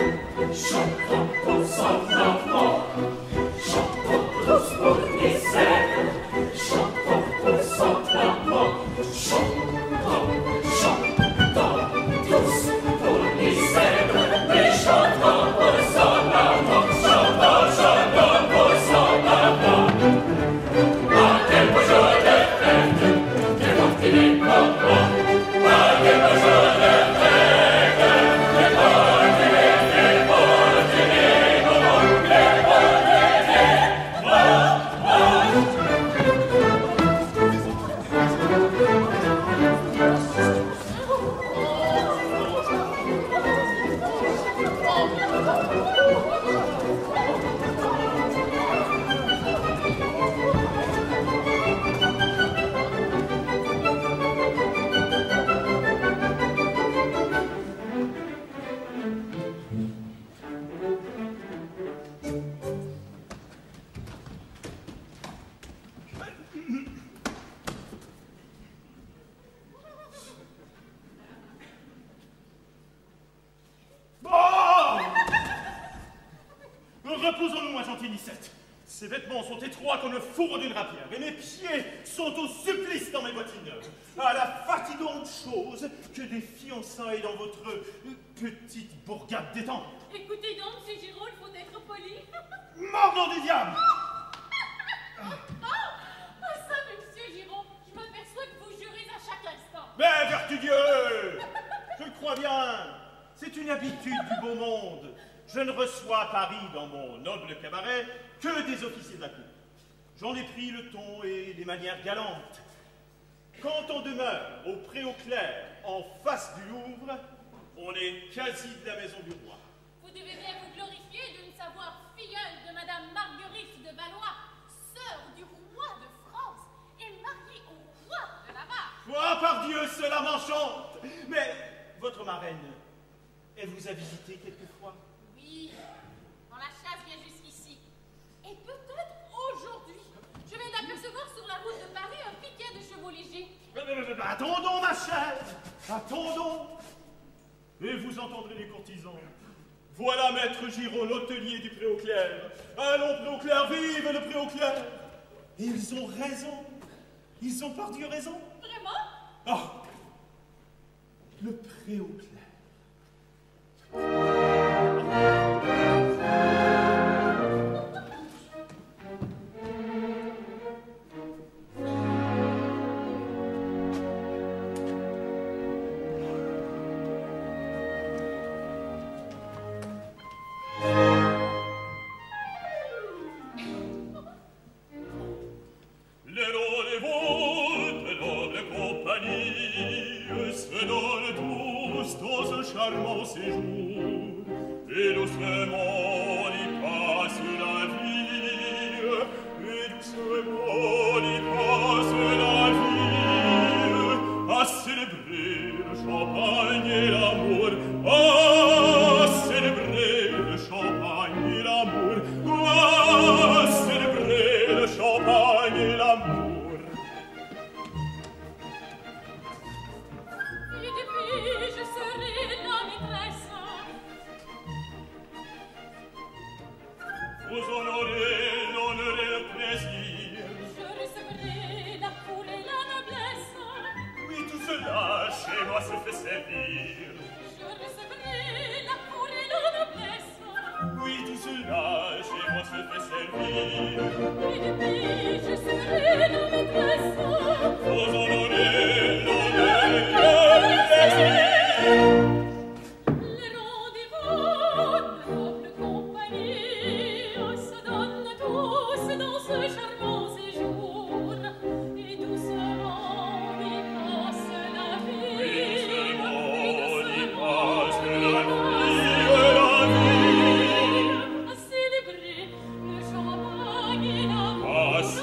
Chantons tous en enfant, chantons tous pour les ailes, chantons tous en enfant, chantons, chantons tous pour les ailes, mais chantons tous en enfant, chantons, chantons tous en enfant. Ah, quel beau jour de fête, quel bon petit moment, ah, quel beau jour de fête, quel bon Reposons-nous, ma gentille Nicette. Ces vêtements sont étroits comme le fourreau d'une rapière, et mes pieds sont au supplice dans mes bottines. À la fatigante chose que des fiançailles dans votre petite bourgade détente. Écoutez donc, c'est Giraud, il faut être poli. Mordant du diable! Ça, monsieur Giraud, je m'aperçois que vous jurez à chaque instant. Mais vertudieux! Je le crois bien. C'est une habitude du beau monde. Je ne reçois à Paris, dans mon noble cabaret, que des officiers de la cour. J'en ai pris le ton et les manières galantes. Quand on demeure au Pré-aux-Clercs, en face du Louvre, on est quasi de la maison du roi. Vous devez bien vous glorifier de ne savoir filleule de Madame Marguerite de Valois, sœur du roi de France et mariée au roi de Navarre. Oh, par Dieu, cela m'enchante! Mais votre marraine, elle vous a visité quelquefois? Oui, on la chasse bien jusqu'ici. Et peut-être aujourd'hui, je viens d'apercevoir sur la route de Paris un piquet de chevaux légers. Attendons, ma chère, attendons. Et vous entendrez les courtisans. Voilà maître Giraud, l'hôtelier du Pré-aux-Clercs. Allons, Pré-aux-Clercs, vive le Pré-aux-Clercs. Et ils ont raison. Ils ont par Dieu raison. Vraiment? Oh, le Pré-aux-Clercs. Charmant séjour, et doucement y passe la vie, et doucement y passe la vie, à célébrer le champagne et l'amour, à célébrer le champagne et l'amour, à célébrer le champagne et l'amour. Vous honorez l'honneur et le plaisir. Je recevrai la cour et la noblesse. Oui, tout cela chez moi se fait servir. Je recevrai la cour et la noblesse. Oui, tout cela chez moi se fait servir. Et depuis, je serai la maîtresse. Vous honorez l'honneur et le plaisir. Les rendez-vous de noble compagnie se donnent tous dans ce charmant séjour. Et doucement y passe la vie. Et doucement y passe la vie. À célébrer le champagne et l'amour. À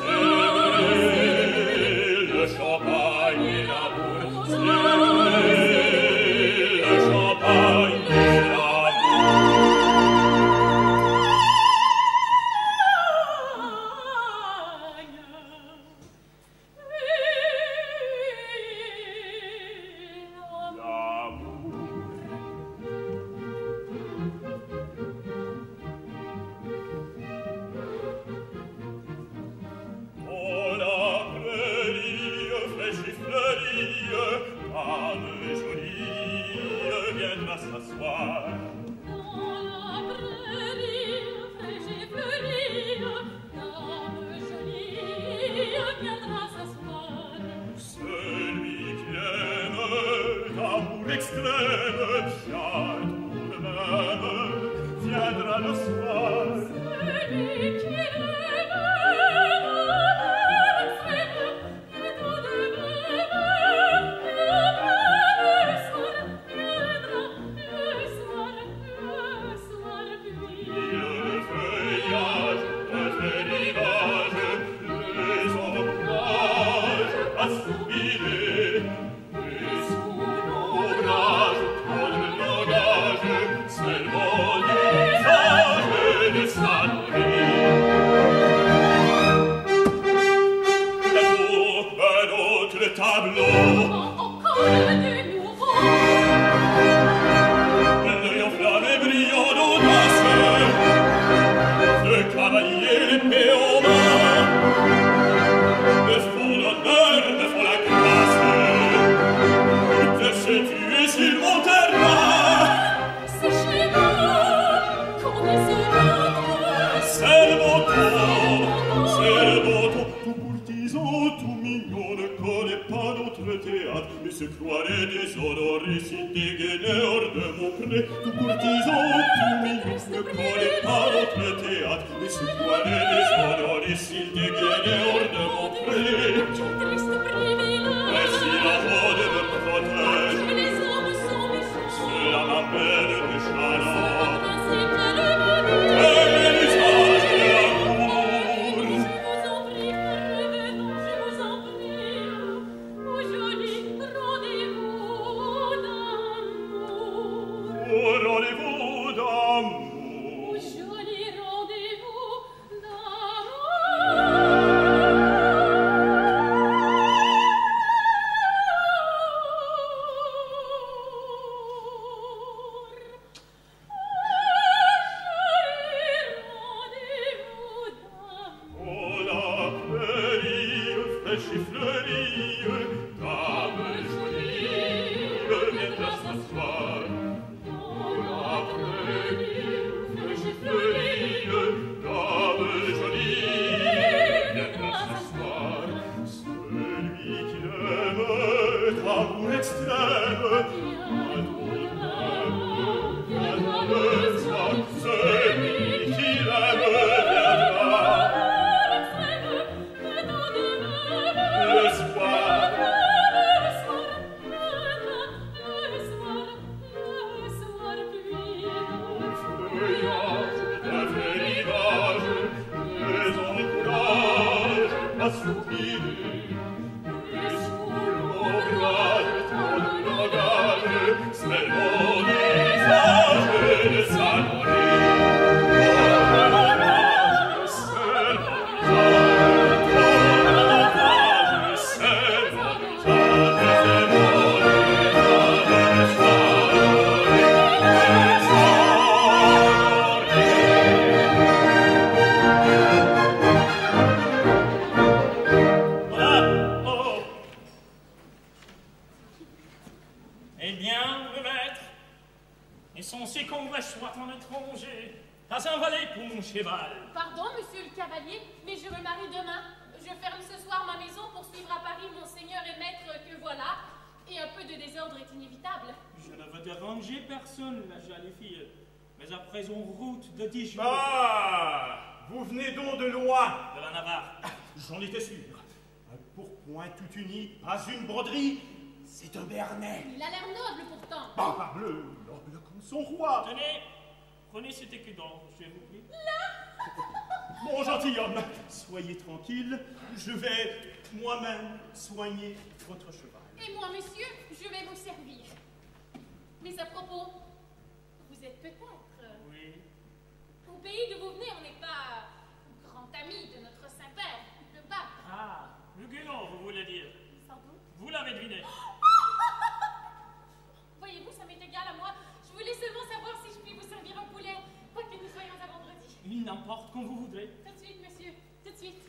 extrêmes, viens tout de même, viendra le soir. Celui qui rêve, et tout de même, le soir viendra, le soir puis. Le feuillage, le rivage, les ombrages à soupirer, et sous l'ombrage, dans le langage, c'est le bon visage de Saint-Louis. Un autre tableau, Encore du nouveau, l'œil enflammé brillant d'audace, le cavalier l'épée aux mains, me font l'honneur, me font la grâce de se tuer sur mon terrain. c'est chez nous qu'on est si notre. C'est le beau temps, c'est le beau temps. Tout courtisan, tout mignon ne connaît pas d'autre théâtre et se croirait déshonoré si dégainé hors de mon pré. Tout courtisan, tout mignon ne connaît pas d'autre théâtre et se croirait déshonoré s'il dégainait hors de mon pré. Quel triste privilège, Mais si la rôde me protège, que les hommes sont méchants. cela m'amène de C'est chaland. votre principe de bonheur. Et l'usage de l'amour. Je vous en prie, revenons, je vous en prie, au joli rendez-vous d'amour. Au rendez-vous d'amour. Au joli rendez-vous d'amour. Oh la prairie, fraîche et fleurie, dame jolie, viendra s'asseoir. Oh la prairie, fraîche et fleurie, dame jolie, viendra s'asseoir. Celui qui l'aime, d'amour extrême, viendra le soir. Celui qui l'aime, viendra le soir. Feuillage, d'un vrai rivage, les encourage à soupirer. Et sous l'ombrage, dans le langage, c'est le bon visage de Saint-Louis. Dans le langage, c'est le bon visage, dans le langage, c'est le bon visage, c'est le bon visage de Saint-Louis. Voilà. Oh. Eh bien, le maître, est censé qu'on reçoive un étranger, pas un valet pour mon cheval. Pardon, monsieur le cavalier, mais je me marie demain. Je ferme ce soir ma maison pour suivre à Paris mon seigneur et maître que voilà, et un peu de désordre est inévitable. Je ne veux déranger personne, la jolie fille, mais à présent route de 10 jours Ah, vous venez donc de loin. de la Navarre. J'en étais sûr. Un pourpoint tout uni, pas une broderie, c'est un Béarnais. Il a l'air noble pourtant. Ah, parbleu, noble comme son roi. Tenez, prenez cet écudant, je vous prie. Mon gentilhomme, soyez tranquille, je vais moi-même soigner votre cheval. Et moi, monsieur, je vais vous servir. Mais à propos, vous êtes peut-être... Oui. Au pays d'où vous venez, on n'est pas grand ami de notre Saint-Père, le pape. Ah, le guénon, vous voulez dire. Sans doute. Vous l'avez deviné. Voyez-vous, ça m'est égal à moi. Je voulais seulement savoir si je puis vous servir un poulet, pas que nous soyons à vendredi. Il n'importe quand vous voudrez. Tout de suite, monsieur, tout de suite.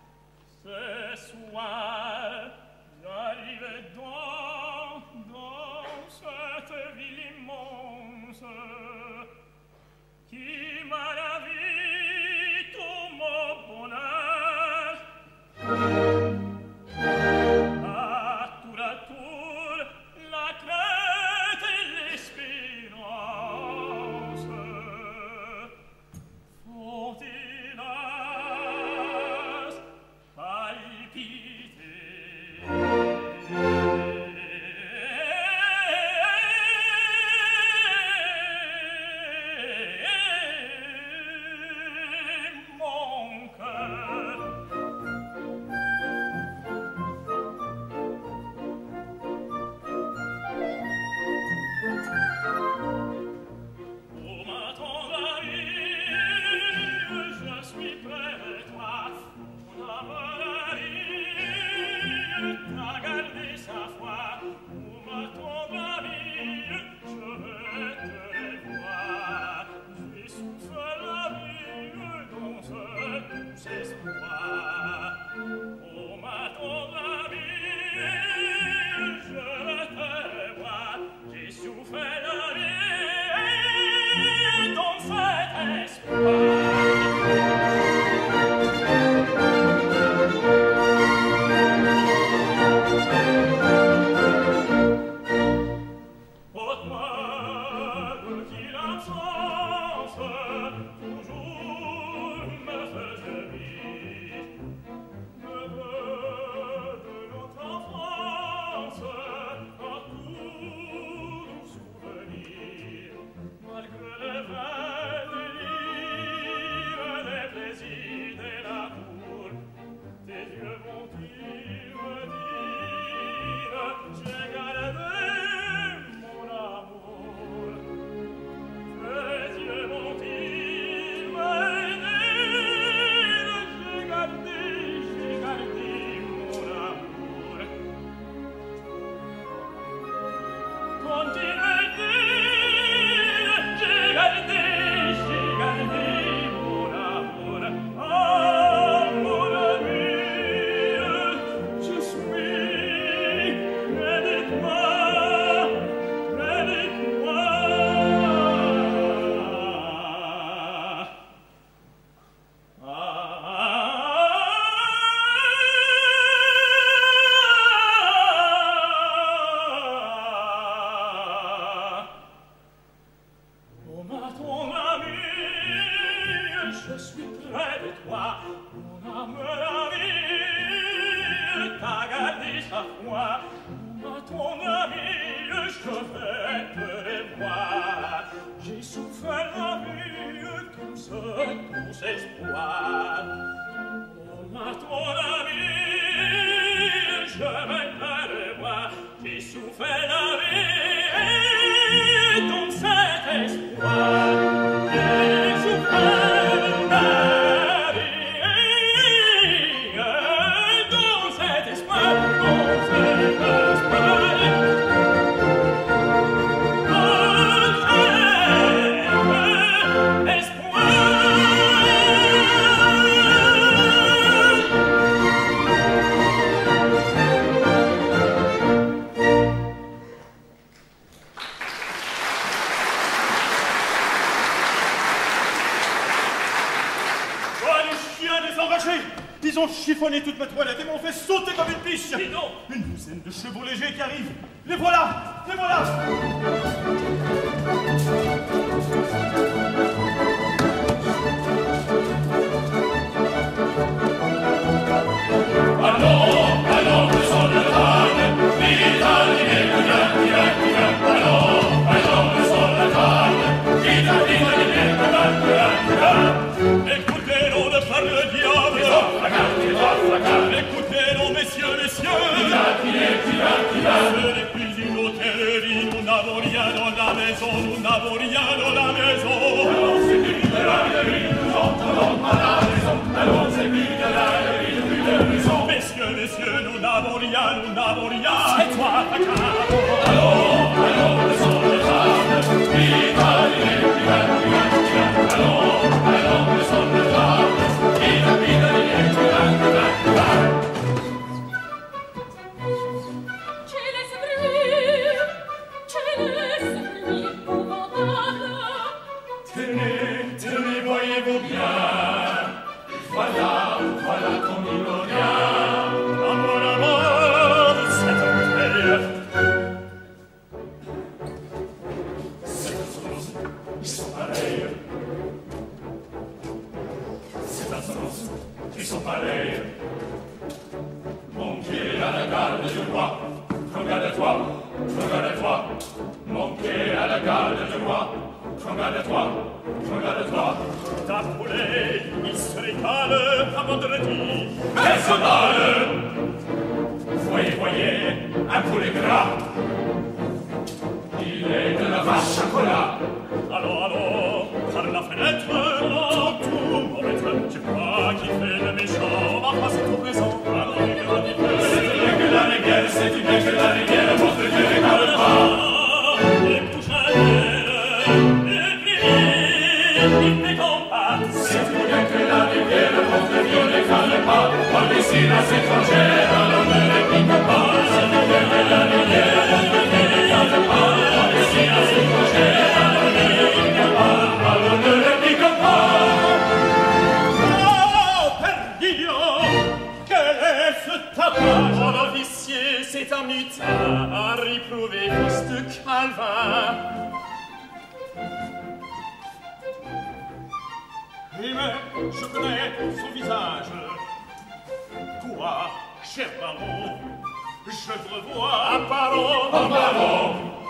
Ce soir, j'arrive dans enfance, toujours me faisait vivre. Neveu de notre enfance, à tous nos souvenirs, malgré les vains délires, les plaisirs et la cour, tes yeux vont-ils me dire, j'ai gardé mon amour. Tes yeux vont-ils me dire, j'ai gardé mon amour. Continue à dire, j'ai gardé mon amour. Ah, mon ami, je suis près de toi, près de toi. Oh, ma ton ami, je suis près de toi, mon âme ami, t'as gardé sa foi. Oh, ma ton ami, je vais te revoir. J'ai souffert la vie, tous espoirs. Oh, ma ton ami, je vais te revoir. J'ai souffert la vie, ton cet espoir. J'ai souffert la vie, dans cet espoir, dans cet espoir. Ils ont chiffonné toute ma toilette et m'ont fait sauter comme une biche. Dis donc. Une douzaine de chevaux légers qui arrivent. Les voilà, les voilà. Allons, nous sommes le Tarn. Vite, allez, allons, nous sommes le Tarn. Vite, allez, Écoutez-nous de par le diable. Écoutez-nous, messieurs. Ce n'est plus une hôtellerie. Nous n'avons rien dans la maison. Allons, c'est plus de la vie, nous entendons pas la raison. Allons, c'est plus de la vie, plus de raison. Messieurs, nous n'avons rien. C'est toi, Pacard. Allons, nous sommes le Tarn. Vite, allez, allons, nous sommes le Tarn. Vite, Tu laisses bruit épouvantable. Tenez, voyez-vous bien. Voilà ton Ilonia. À mon amour, cet hôtel. Ils sont pareils. C'est un sens, ils sont pareils. Mon pied à la garde du roi. Regarde-toi. Mon pied à la garde du roi. Regarde-toi. Ta poulet, il se régale à vendredi. Personnel. Voyez, un poulet gras. Il est de la vache à cola. Allons, par la fenêtre, tout mon maître. Tu crois qu'il fait le méchant, va passer ton présent. C'est bien que la rivière, votre Dieu n'égale pas. Les couchanières, les privés, ils n'étant pas. C'est bien que la rivière, votre Dieu n'égale pas. Par ici, las étrangères, alors ne les pique pas. C'est bien que la rivière, votre Dieu n'égale pas. Par ici, las étrangères, alors ne les pique pas. Alors ne les pique pas. Oh, Perdillo, quel est ce tapage? Oh, l'officier, c'est un mitard à réprouver fils de Calvin. Oui, mais je connais son visage. Toi, cher baron, je te revois. Un baron,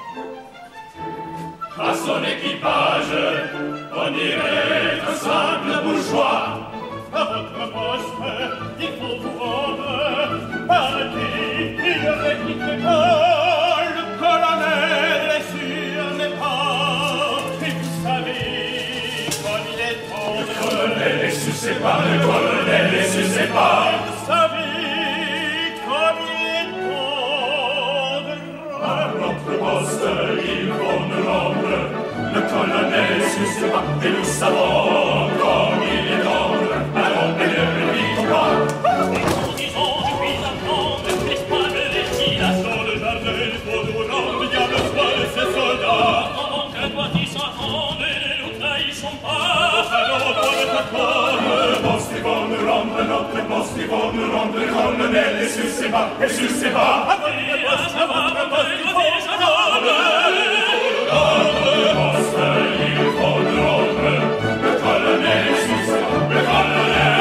à son équipage, on dirait un simple bourgeois. À votre poste, il faut vous rendre. Partez, il ne quitte pas. Le colonel est sur mes pas. Et vous savez comme il est tendre. Le colonel est sur ses pas, le colonel est sur ses pas. Et vous savez comme il est tendre. À notre poste, il faut nous rendre. Le colonel est sur ses pas, et nous savons comme il est tendre. Alors, ne le dites pas. Disons, je puis apprendre, l'espoir de l'échine. Dans le jardin, il faut nous rendre, diable soit de ces soldats. Pendant qu'un doigt s'en rende, ne nous trahissons pas. Notre poste, ils vont nous rendre, notre poste, ils vont nous rendre. Le colonel est sur ses pas, et sur ses pas. Et à savoir, il faut déjà rendre. Notre poste, ils vont nous rendre. Le colonel est sur ses pas, le colonel.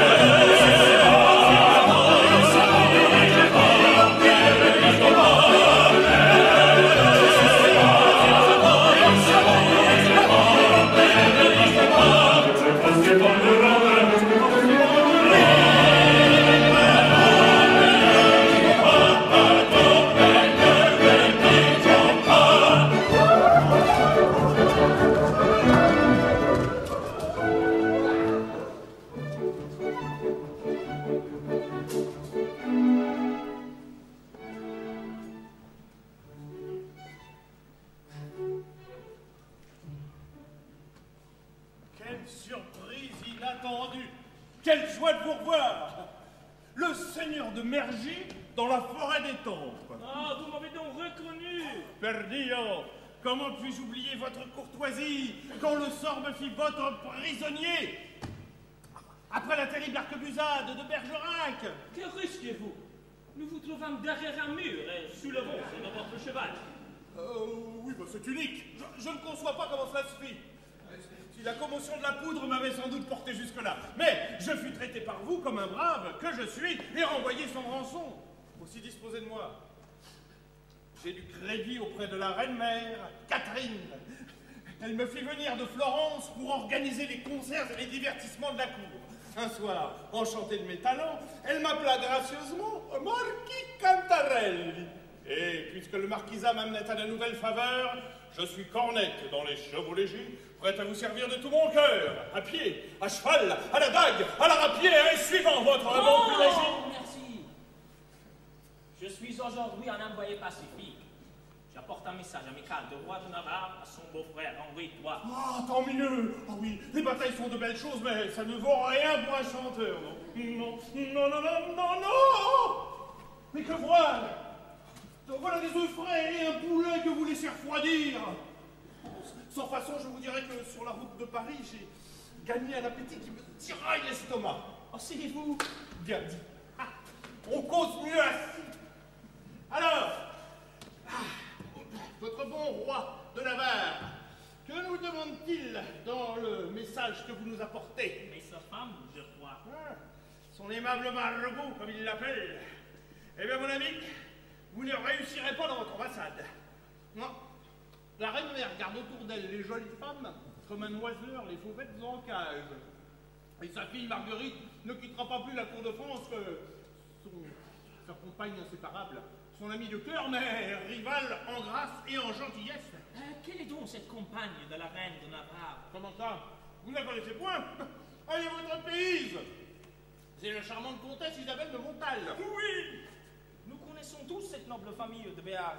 Quelle surprise inattendue! Quelle joie de vous revoir! Le seigneur de Mergy dans la forêt des tempes. Ah, vous m'avez donc reconnu. Perdio, comment puis-je oublier votre courtoisie quand le sort me fit votre prisonnier? Après la terrible arquebusade de Bergerac. Que risquez-vous? Nous vous trouvâmes derrière un mur et soulevons de votre cheval. Oui, bah c'est unique. Je ne conçois pas comment cela se fit. Si la commotion de la poudre m'avait sans doute porté jusque-là. Mais je fus traité par vous comme un brave que je suis et renvoyé sans rançon. Aussi disposez de moi. J'ai du crédit auprès de la reine-mère, Catherine. Elle me fit venir de Florence pour organiser les concerts et les divertissements de la cour. Un soir, enchanté de mes talents, elle m'appela gracieusement Marquis Cantarelli. Et puisque le marquisat m'amenait à de nouvelles faveurs, je suis cornette dans les chevaux légers, prête à vous servir de tout mon cœur, à pied, à cheval, à la dague, à la rapière et suivant votre bon plaisir. Oh, merci. Je suis aujourd'hui un envoyé pacifique. J'apporte un message amical du roi de Navarre à son beau-frère Henri III. Ah, tant mieux. Ah oui, les batailles sont de belles choses, mais ça ne vaut rien pour un chanteur, non. Non, non, non, non, non, non. Mais que voilà. Voilà des œufs frais et un poulet que vous laissez refroidir. Sans façon, je vous dirais que sur la route de Paris, j'ai gagné un appétit qui me tiraille l'estomac. Oh, c'est vous? Bien dit. Ah, on cause mieux assis. Alors, votre bon roi de Navarre, que nous demande-t-il dans le message que vous nous apportez? Mais sa femme, je crois. Son aimable Margot, comme il l'appelle. Eh bien, mon ami, vous ne réussirez pas dans votre ambassade. Non. La reine-mère garde autour d'elle les jolies femmes, comme un oiseur les fauvettes en cage. Et sa fille Marguerite ne quittera pas plus la cour de France que sa compagne inséparable, son ami de cœur, mais rival en grâce et en gentillesse. Quelle est donc cette compagne de la reine de Navarre? Comment ça? Vous ne la connaissez point? Allez, votre pays! C'est la charmante comtesse Isabelle de Montal. Oui! Nous connaissons tous cette noble famille de Béarn.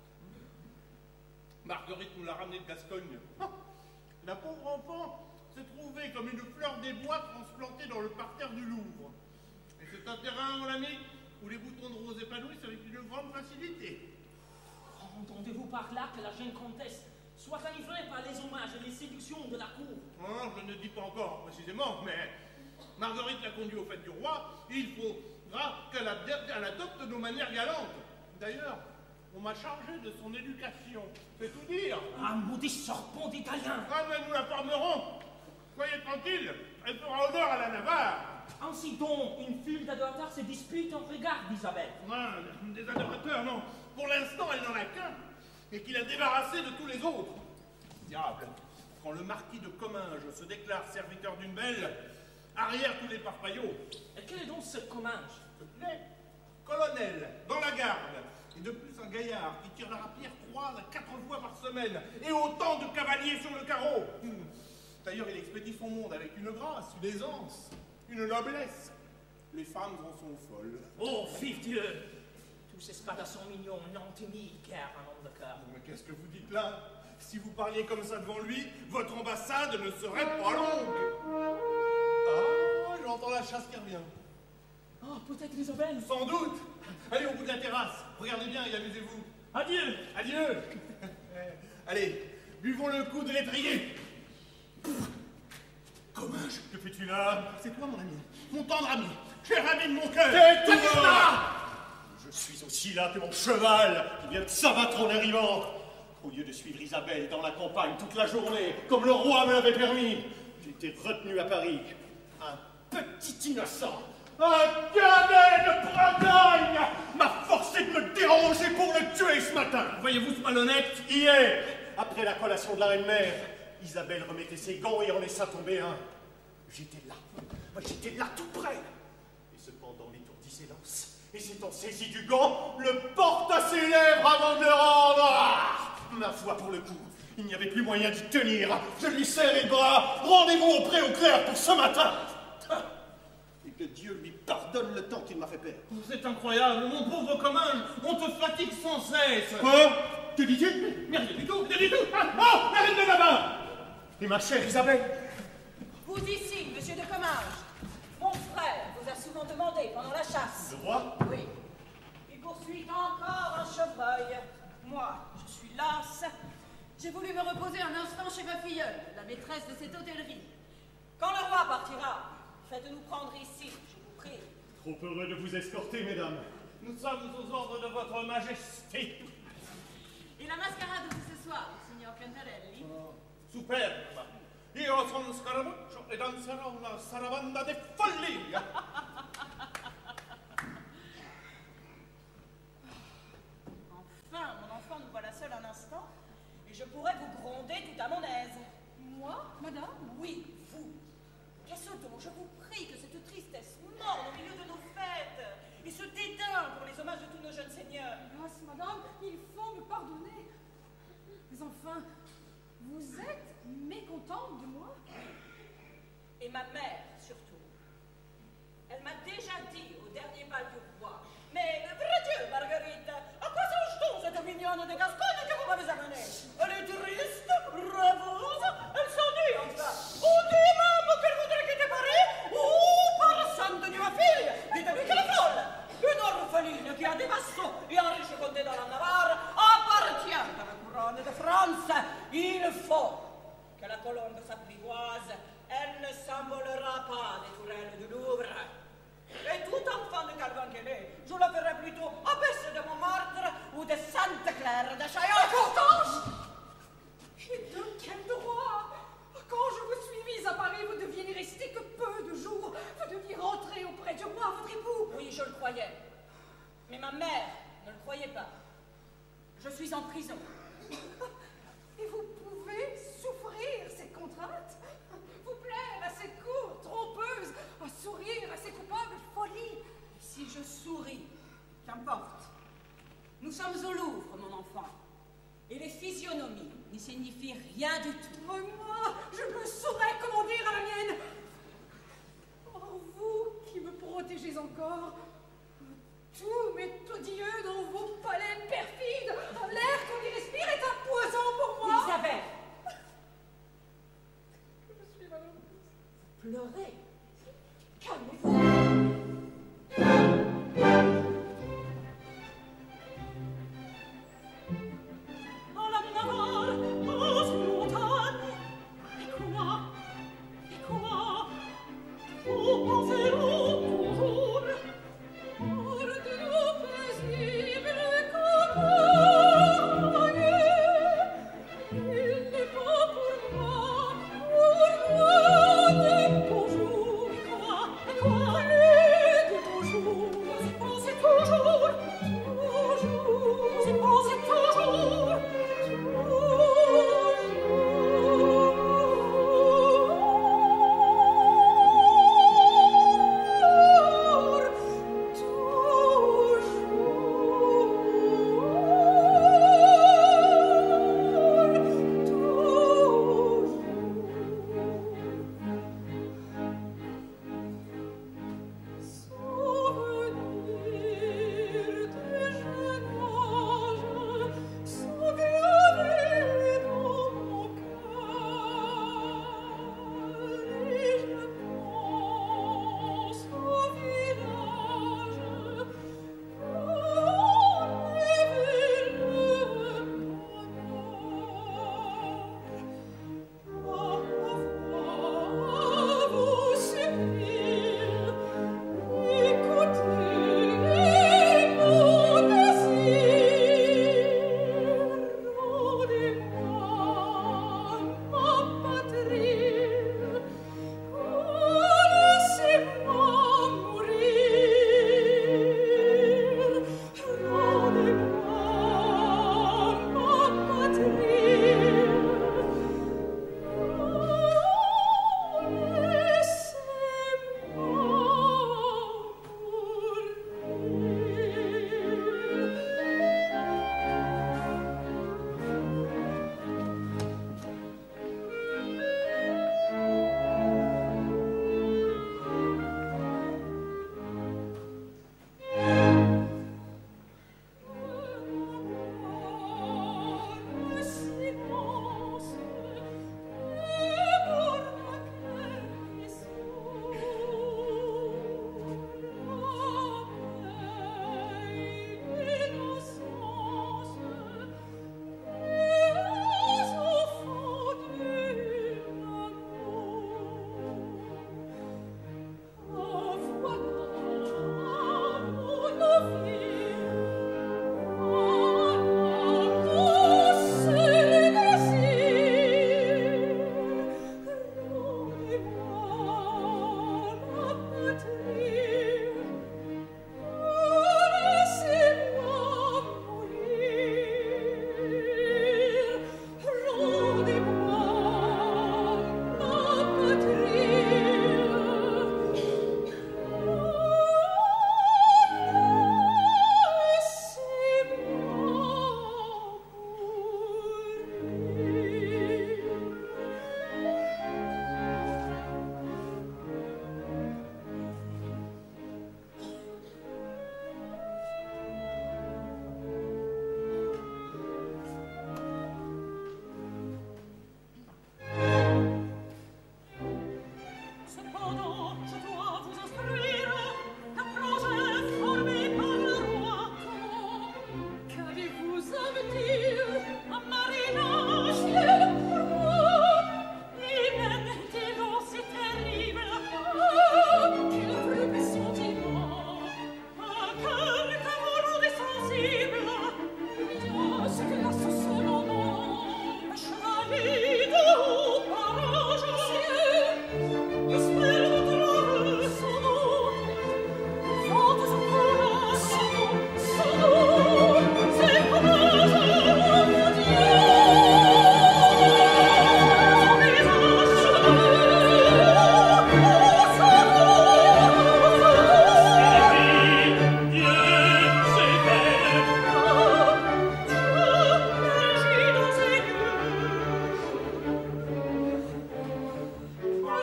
Marguerite nous l'a ramenée de Gascogne. La pauvre enfant s'est trouvée comme une fleur des bois transplantée dans le parterre du Louvre. Et c'est un terrain, mon ami, où les boutons de rose épanouissent avec une grande facilité. Entendez-vous par là que la jeune comtesse soit enivrée par les hommages et les séductions de la cour? Oh, je ne dis pas encore précisément, mais Marguerite l'a conduit au fait du roi. Il faudra qu'elle adopte nos manières galantes. D'ailleurs, on m'a chargé de son éducation. C'est tout dire. Un maudit serpent d'italien! Ah, mais nous la formerons. Soyez tranquille. tranquille. Elle fera honneur à la Navarre. Ainsi donc, une foule d'adorateurs se dispute en regard d'Isabelle. Ouais, des adorateurs, non. Pour l'instant, elle n'en a qu'un. Et qu'il a débarrassé de tous les autres. Diable, quand le marquis de Comminges se déclare serviteur d'une belle, arrière tous les parpaillots. Et quel est donc ce Comminges? S'il te plaît. Colonel, dans la garde. Et de plus un gaillard qui tire la rapière 3 à 4 fois par semaine. Et autant de cavaliers sur le carreau. D'ailleurs, il expédie son monde avec une grâce, une aisance, une noblesse. Les femmes en sont folles. Oh, vive Dieu! Tous ces spadassons mignons n'ont tenu guère un homme de cœur. Mais qu'est-ce que vous dites là? Si vous parliez comme ça devant lui, votre ambassade ne serait pas longue. Ah, j'entends la chasse qui revient. Oh, peut-être Isabelle. Sans doute. Allez au bout de la terrasse. Regardez bien et amusez-vous. Adieu! Adieu. Allez, buvons le coup de l'étrier. Comminges, que fais-tu là? C'est toi, mon ami. Mon tendre ami. Cher ami de mon cœur. Tais-toi! Je suis aussi là que mon cheval qui vient de s'abattre en arrivant. Au lieu de suivre Isabelle dans la campagne toute la journée, comme le roi me l'avait permis, j'ai été retenu à Paris. Un petit innocent, un cadet de Bretagne m'a forcé de me déranger pour le tuer ce matin. Voyez-vous ce malhonnête? Hier, après la collation de la reine-mère, Isabelle remettait ses gants et en laissa tomber un. J'étais là tout près. Et cependant, l'étourdi s'élance. Et s'étant saisi du gant, le porte à ses lèvres avant de le rendre. Ah, ma foi, pour le coup, il n'y avait plus moyen d'y tenir. Je lui serrai le bras. Rendez-vous au pré au clair pour ce matin. Et que Dieu lui pardonne le temps qu'il m'a fait perdre. C'est incroyable, mon pauvre Comminges. On te fatigue sans cesse. Quoi? Que dis-tu? Mais rien du tout, rien du tout. Ah, oh, arrête de là-bas. Et ma chère Isabelle? Vous ici, monsieur de Comminges. Mon frère vous a souvent demandé pendant la chasse. Le roi? Oui. Il poursuit encore un chevreuil. Moi, je suis lasse. J'ai voulu me reposer un instant chez ma filleule, la maîtresse de cette hôtellerie. Quand le roi partira, faites-nous prendre ici, je vous prie. Trop heureux de vous escorter, mesdames. Nous sommes aux ordres de votre majesté. Et la mascarade de ce soir, signor Cantarelli? Superbe. Io sono Scaramuccio e danzerò una sarabanda de follia. Enfin, mon enfant, nous voilà seuls un instant, et je pourrais vous gronder tout à mon aise. Moi, madame? Oui, vous. Qu'est-ce donc, je vous prie, que cette tristesse morne au milieu de nos fêtes, et ce dédain pour les hommages de tous nos jeunes seigneurs. Grâce, madame, il faut me pardonner. Mais enfin, vous êtes mécontente de moi? Et ma mère, surtout. Elle m'a déjà dit au dernier bal du roi, mais, vrai Dieu, Marguerite, à quoi songe-t-on cette mignonne de Gascogne que vous m'avez amenée? Elle est triste, rêveuse, elle s'ennuie enfin. On dit même qu'elle voudrait quitter Paris, ou par sainte de ma fille, dites-lui qu'elle est folle. Une orpheline qui a des vassaux et un riche comté dans la Navarre appartient à la couronne de France. Il faut que la colombe s'apprivoise. Elle ne s'envolera pas des tourelles du Louvre. Et tout enfant de Calvin qu'elle est, je la ferai plutôt abaisse de Montmartre ou de Sainte-Claire de Chaillot. Constance! Et de quel droit? Quand je vous suis mise à Paris, vous deviez n'y rester que peu de jours. Vous deviez rentrer auprès du roi, votre époux. Oui, je le croyais. Mais ma mère ne le croyait pas. Je suis en prison. Et vous pouvez souffrir ces contraintes? Vous plaire à ces cours trompeuses, à sourire à ces coupables folies? Et si je souris, qu'importe. Nous sommes au Louvre, mon enfant. Et les physionomies n'y signifient rien du tout. Oh, moi, je ne saurais comment dire à la mienne. Oh, vous qui me protégez encore, tout m'est odieux dans vos palais perfides. L'air qu'on y respire est un poison pour moi. Isabelle, Je suis malheureuse. pleurez. Calmez-vous. En la Navarre, aux montagnes, et quoi, vous penseront toujours hors de nos paisibles campagnes. Il n'est pas pour moi,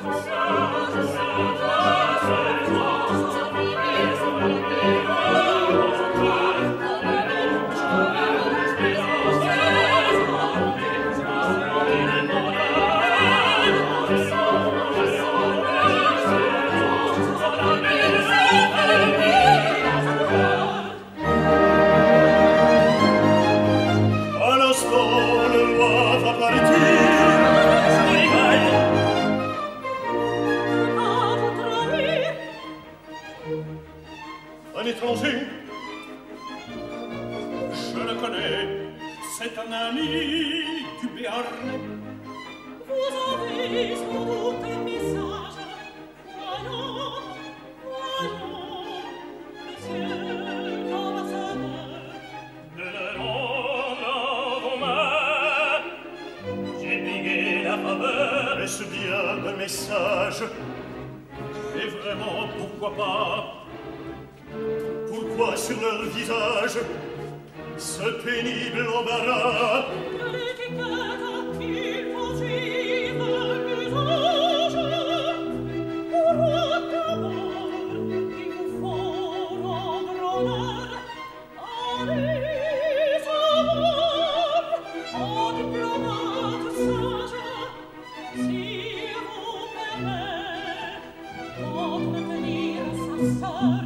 Un étranger, je le connais, c'est un ami du Béarn. Vous avez sans doute un message. Voyons, monsieur l'ambassadeur. De l'Allemagne, j'ai payé la faveur. Est-ce bien un message? Et vraiment, pourquoi pas? Pourquoi sur leur visage ce pénible embarras? L'étiquette qu'il faut suivre l'usage. Pour d'abord, il vous faut rendre honneur à des savoir, aux diplomates sages, si vous permet d'entretenir sa sœur.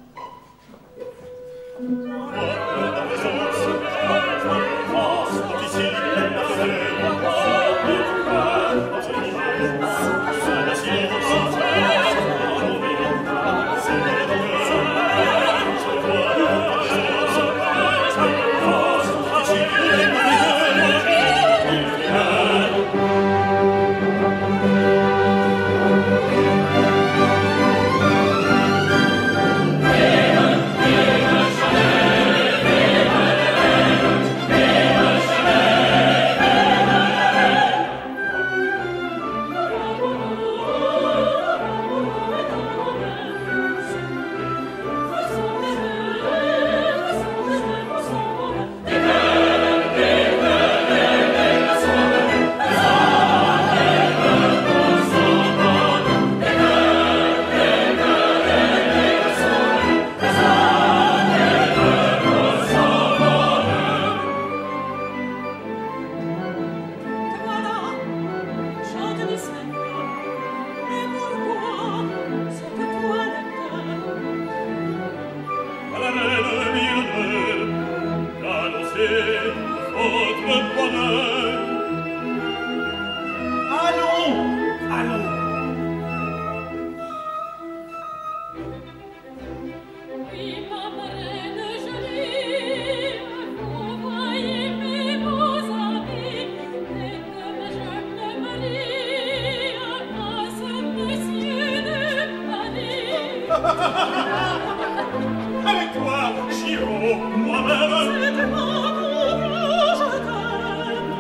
Avec toi, Giraud, moi-même. C'est moi pour je t'aime.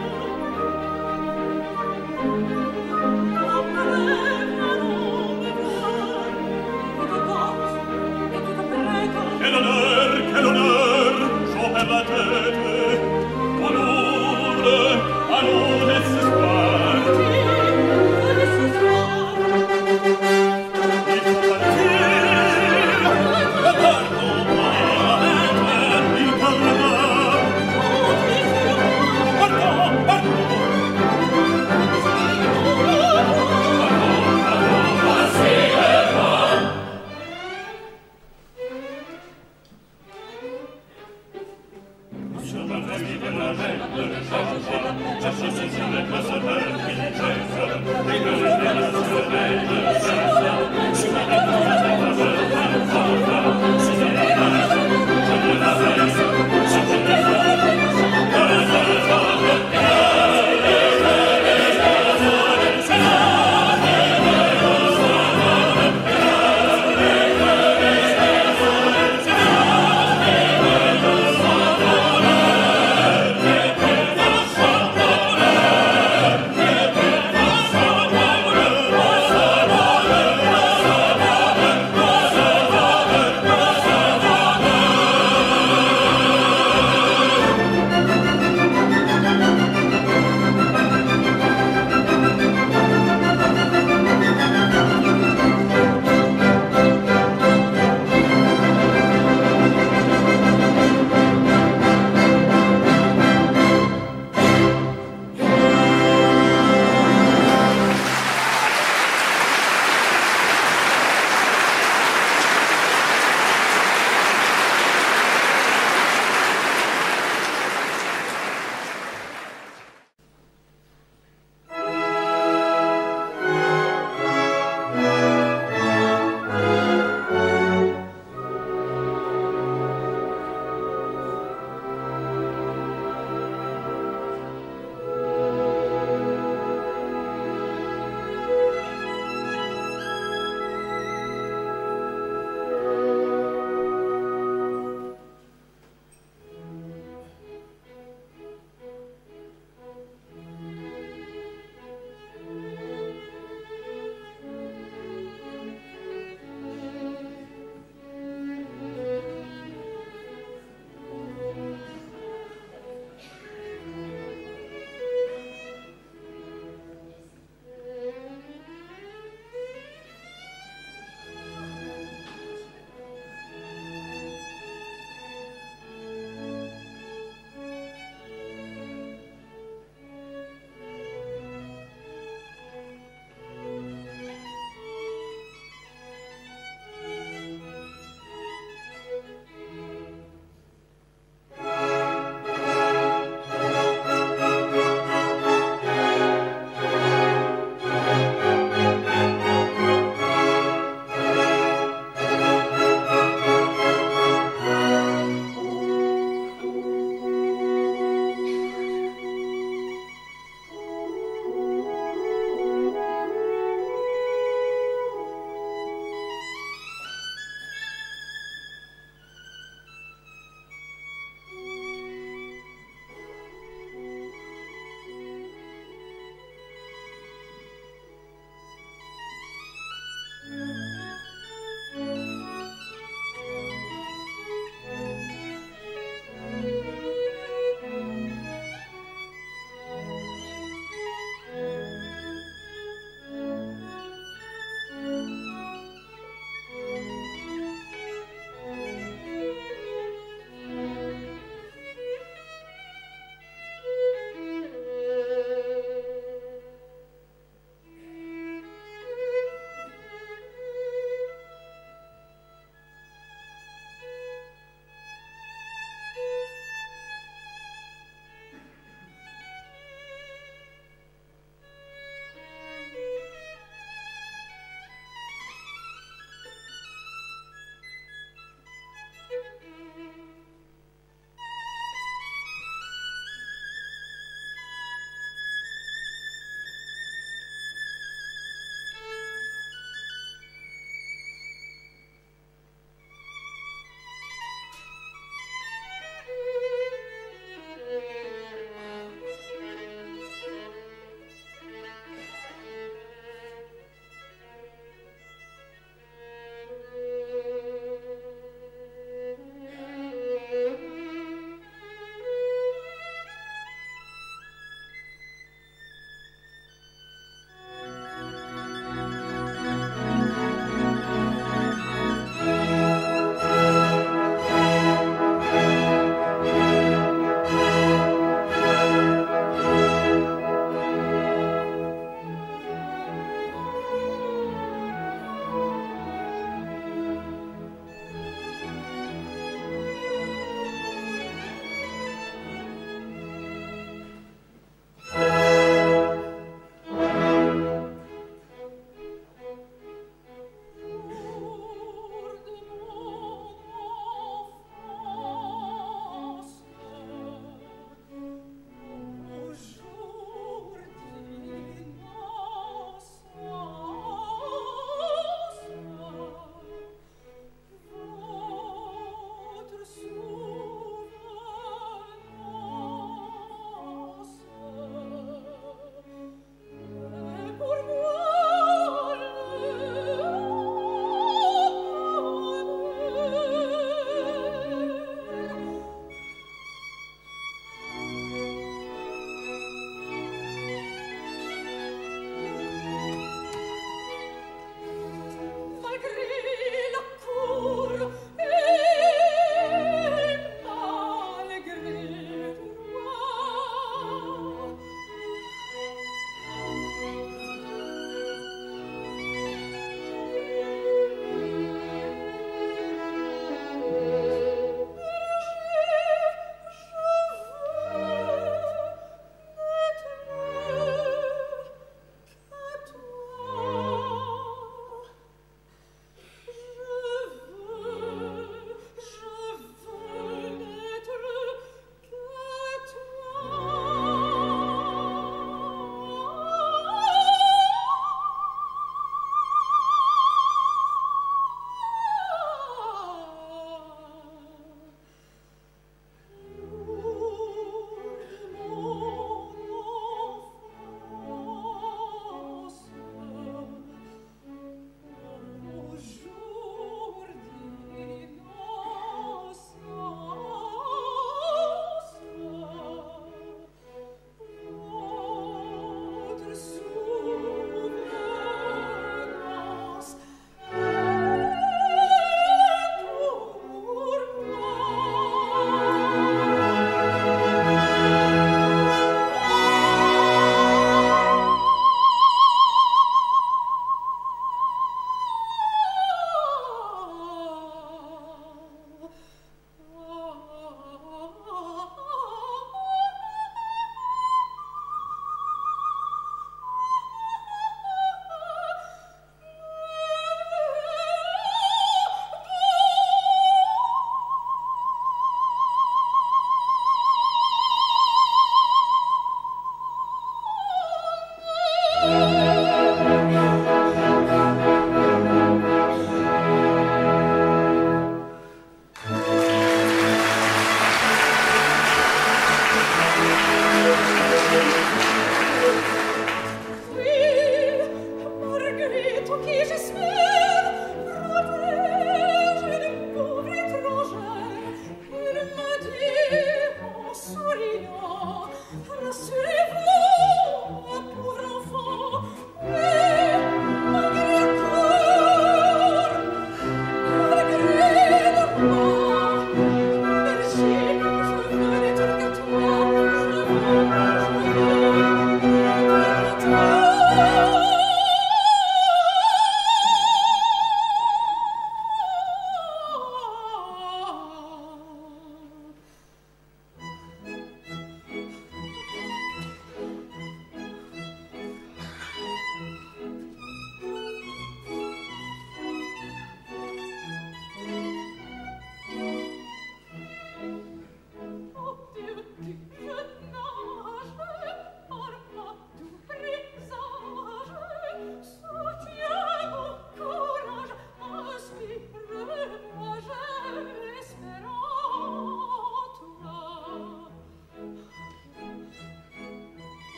Mon rêve, ma longue gloire, et te porte, et te prête. Quel honneur, j'en perds la tête. Allons, dès ce soir. Dès ce soir. Il faut partir.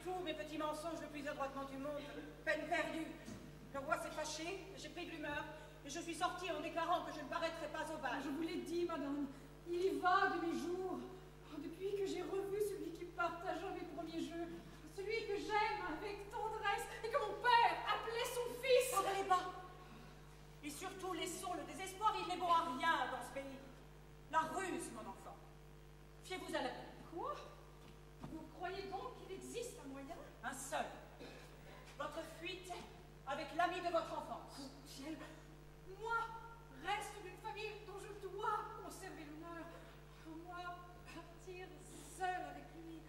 tous mes petits mensonges le plus adroitement du monde. Peine perdue. Le roi s'est fâché, j'ai pris de l'humeur, et je suis sortie en déclarant que je ne paraîtrais pas au bal. Je vous l'ai dit, madame, il y va de mes jours. Depuis que j'ai revu celui qui partagea mes premiers jeux, celui que j'aime avec tendresse et que mon père appelait son fils. Pendez les bas. Et surtout, laissons le désespoir, il n'est bon à rien dans ce pays. La ruse, mon enfant. Fiez-vous à la vie. Quoi? Vous croyez donc qu'il existe un moyen? Un seul. Votre fuite avec l'ami de votre enfance. Oh, ciel, moi, reste d'une famille dont je dois conserver l'honneur. Moi, partir seule avec lui.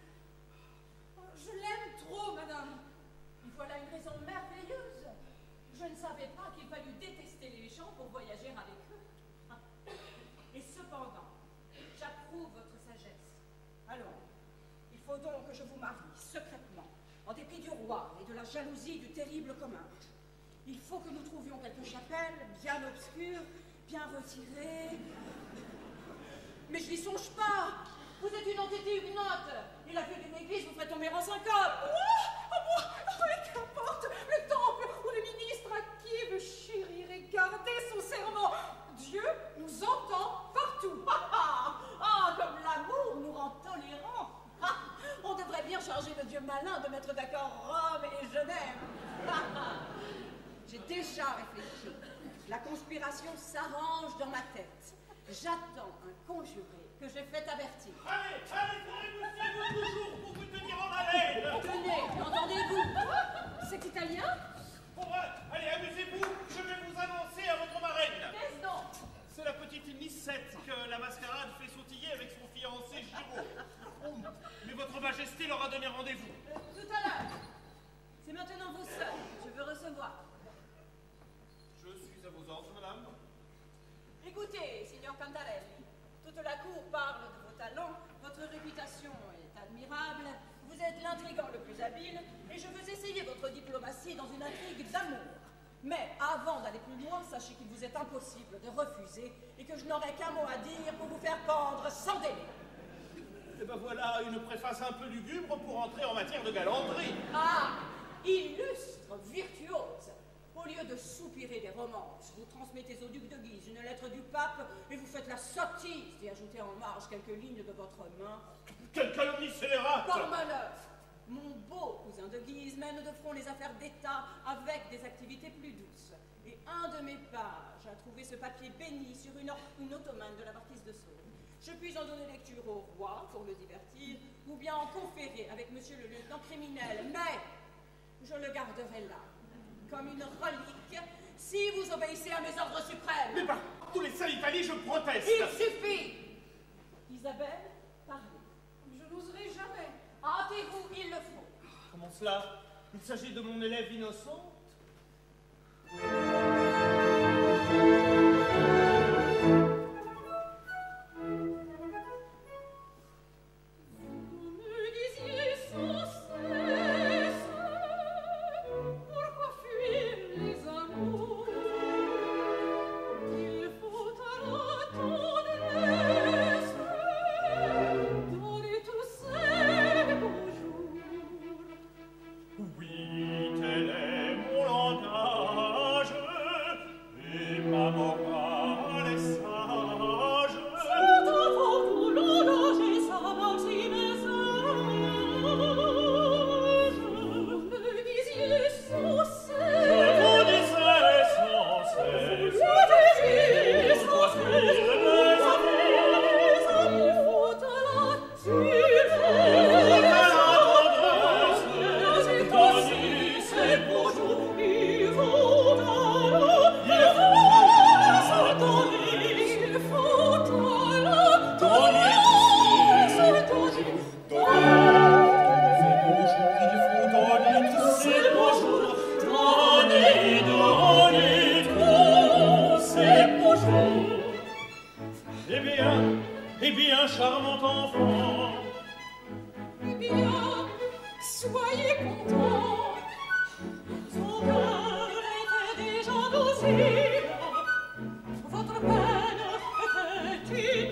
Je l'aime trop, madame. Voilà une raison merveilleuse. Je ne savais pas qu'il fallût détester les gens pour voyager avec eux. Et cependant, j'approuve votre sagesse. Alors, il faut donc que je vous marie secrètement, en dépit du roi et de la jalousie du terrible commun. Il faut que nous trouvions quelque chapelle bien obscure, bien retirée. Mais je n'y songe pas. Vous êtes une entité huguenote, et la vue d'une église vous ferait tomber en syncope. Moi, mais qu'importe, le temple où le ministre à qui veut chérir et garder son serment. Dieu nous entend partout. Comme l'amour nous rend tolérants. On devrait bien charger le Dieu malin de mettre d'accord Rome et Genève. J'ai déjà réfléchi. La conspiration s'arrange dans ma tête. J'attends un conjuré que j'ai fait avertir. Allez, poussez-vous toujours pour vous tenir en haleine. Tenez, entendez-vous? C'est italien? Bon, allez, amusez-vous, je vais vous annoncer à votre marraine. Qu'est-ce donc? C'est la petite Nicette que la mascarade fait sautiller avec son fiancé Giraud. Oh, mais votre majesté leur a donné rendez-vous. Tout à l'heure. C'est maintenant vous seul. Je veux recevoir. Je suis à vos ordres, madame. Écoutez, signor Cantarelli, toute la cour parle de vos talents, votre réputation est admirable, vous êtes l'intrigant le plus habile, et je veux essayer votre diplomatie dans une intrigue d'amour. Mais avant d'aller plus loin, sachez qu'il vous est impossible de refuser, et que je n'aurai qu'un mot à dire pour vous faire pendre sans délai. Et ben voilà une préface un peu lugubre pour entrer en matière de galanterie. Ah, illustre virtuose. Au lieu de soupirer des romances, vous transmettez au duc de Guise une lettre du pape et vous faites la sottise d'y ajouter en marge quelques lignes de votre main. Quelle calomnie scélérate! Par malheur, mon beau cousin de Guise mène de front les affaires d'État avec des activités plus douces. Et un de mes pages a trouvé ce papier béni sur une ottomane de la marquise de Sauve. Je puis en donner lecture au roi pour le divertir, ou bien en conférer avec monsieur le lieutenant criminel, mais je le garderai là, comme une relique, si vous obéissez à mes ordres suprêmes. Mais par tous les saints Italiens, je proteste! Il suffit! Isabelle, parlez. Je n'oserai jamais. Hâtez-vous, il le faut. Comment cela? Il s'agit de mon élève innocente?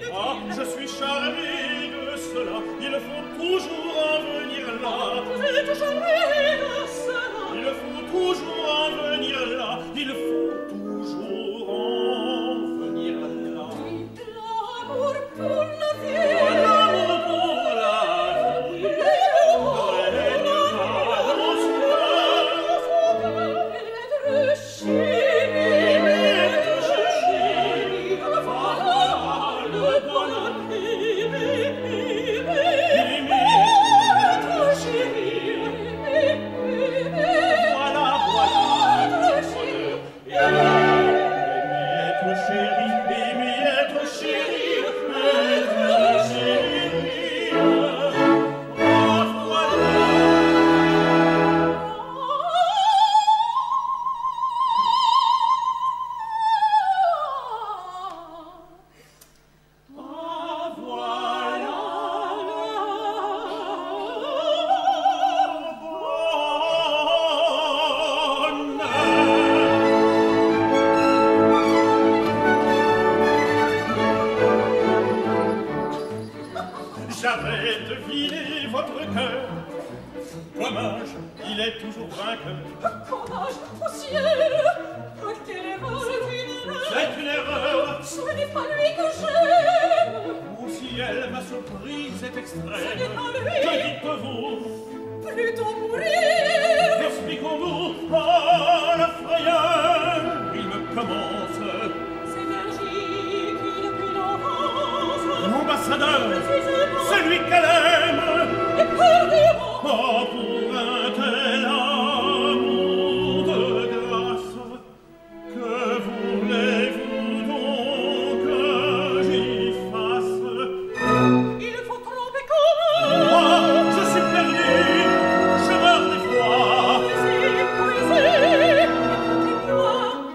Je suis charmé de cela, ils font toujours en venir là. Vous êtes Il faut toujours en venir là, il faut toujours en venir là. L'amour pour la vie. L'amour pour la vie. J'avais deviné votre cœur. Dommage, il est toujours vainqueur. Dommage, au ciel. Quelle erreur. C'est une erreur. Ce n'est pas lui que j'aime. Au ciel, ma surprise est extrême. Ce n'est pas lui. Que dites-vous? Plutôt mourir. Expliquons-nous. Oh, la frayeur. Il me commence. C'est Virginie qui depuis l'enfance. L'ambassadeur, celui qu'elle aime. Et perdez-moi. Oh, pour un tel amour de grâce, que voulez-vous donc que j'y fasse? Il faut tromper comme Moi, je suis perdu, je meurs d'effroi. poésie, écoutez-moi.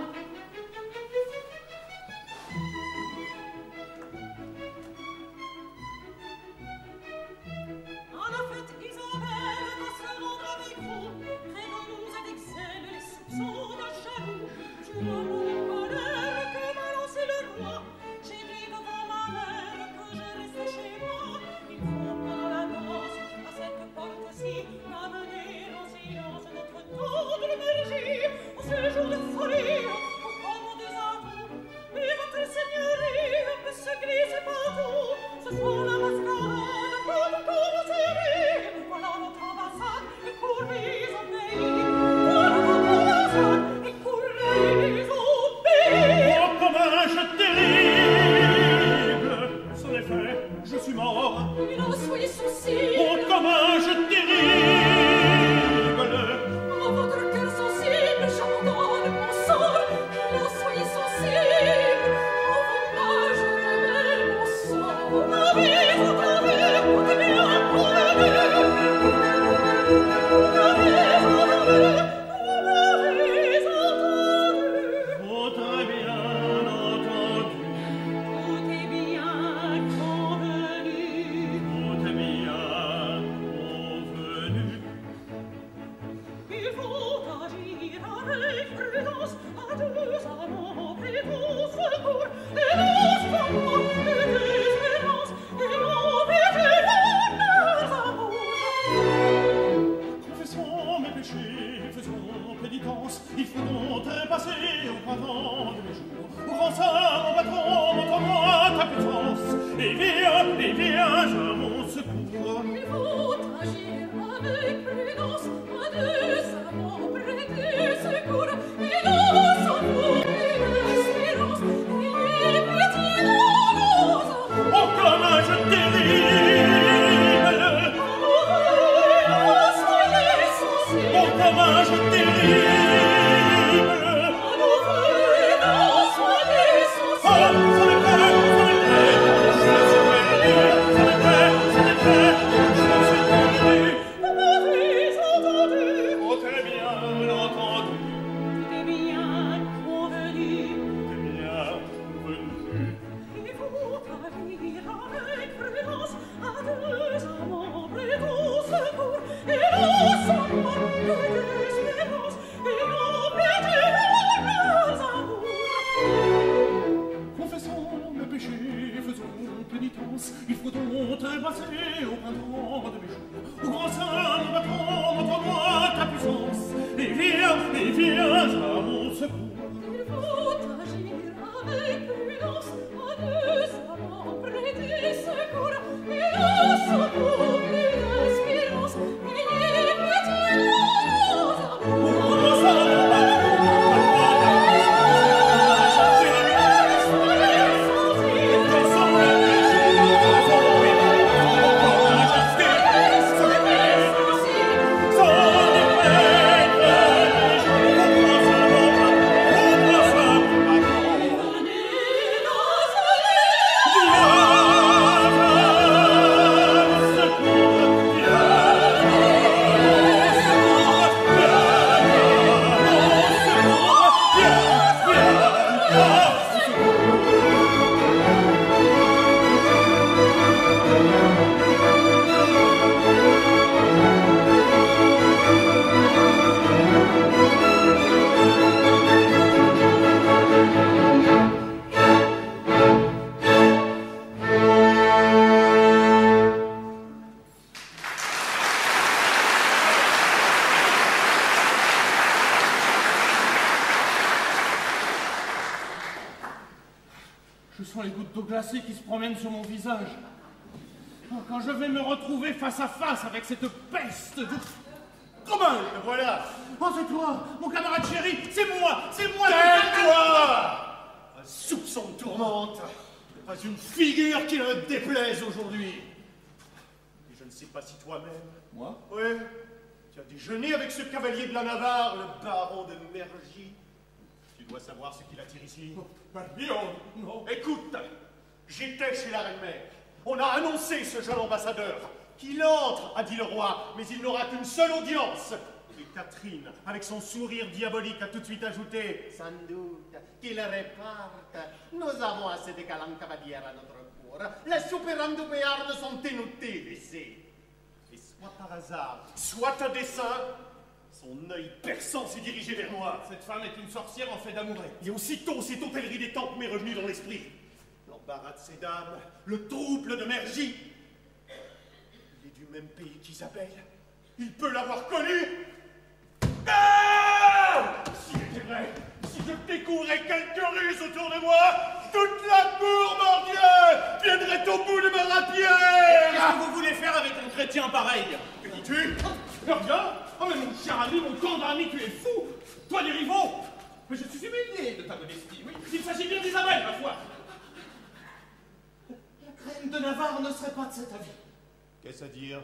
En fait, Isabelle va se rendre avec vous. Traitons-nous avec zèle les soupçons d'un jaloux. Tu dois nous connaître que m'a lancé le roi. J'ai dit devant ma mère que je restais chez moi. Il faut pendant la danse, à cette porte-ci, amener en silence notre tendre énergie. Au séjour de folie, au combat des atouts. Mais votre seigneurie peut se glisser partout. Ce soir la mascarade peut commencer. Voilà notre ambassade et courez au pays. Voilà votre ambassade et courez au pays. Oh, comme un jeu terrible. Ce n'est fait, je suis mort. Mais non, soyez sensible. Oh, comme un jeu terrible. Oh, votre cœur sensible, j'abandonne mon sort. Mais non, soyez sensible. Oh, vos mains, je remets mon sang. Entendez, écoutez bien, entendez. Oh, très bien entendu. Tout est bien convenu. Tout est bien convenu. Il faut agir avec prudence à deux amants pris au secours. Et nos amants de désespérance, et nos leurs amours. Confessons mes péchés, faisons pénitence. Il faut donc trépasser au printemps de mes jours. Grand saint, mon patron, montre-moi ta puissance. Et viens à mon secours. Il faut agir avec prudence à deux amants près du secours. Et nos amours de désespérance, et les pitiés de nos amours. Oh, comme un jeu terrible. Soyez sensibles. Oh, comme un jeu terrible. Soyez Oh, ça m'est prêt, je me suis perdu. Ça m'est prêt, je me suis perdu. Oh, très bien entendu. Tout est bien convenu. Tout est bien convenu. Il faut agir avec prudence à deux amants près au secours. Et nos amants de désespérance, et nos sont les gouttes d'eau glacée qui se promènent sur mon visage. Quand je vais me retrouver face à face avec cette peste de... Comment? Le voilà. Oh, c'est toi, mon camarade chéri, c'est moi. Tais-toi! Un soupçon de tourmente. Pas une figure qui me déplaise aujourd'hui. Et je ne sais pas si toi-même... Moi? Oui. Tu as déjeuné avec ce cavalier de la Navarre, le baron de Mergy. Tu dois savoir ce qui l'attire ici. Non. Écoute, j'étais chez la reine-mère. On a annoncé ce jeune ambassadeur. Qu'il entre, a dit le roi, mais il n'aura qu'une seule audience. Et Catherine, avec son sourire diabolique, a tout de suite ajouté « Sans doute qu'il reparte. Nous avons assez de galants cavaliers à notre cour. Les soupirants du Béarn sont inutiles ici. » Et soit par hasard, soit à dessein, son œil perçant s'est dirigé vers moi. Cette femme est une sorcière en fait d'amourette. Et aussitôt, cette hôtellerie des temples m'est revenue dans l'esprit. L'embarras de ces dames, le trouble de Mergy. Il est du même pays qu'Isabelle. Il peut l'avoir connue. Ah! S'il était vrai, si je découvrais quelques ruses autour de moi, toute la cour, mon Dieu, viendrait au bout de ma rapière. Qu'est-ce que vous voulez faire avec un chrétien pareil? Que dis-tu? Rien. Oh, mais mon cher ami, mon tendre ami, tu es fou. Toi, les rivaux. Mais je suis humilié de ta modestie, oui. Il s'agit bien d'Isabelle, ma foi. La reine de Navarre ne serait pas de cet avis. Qu'est-ce à dire?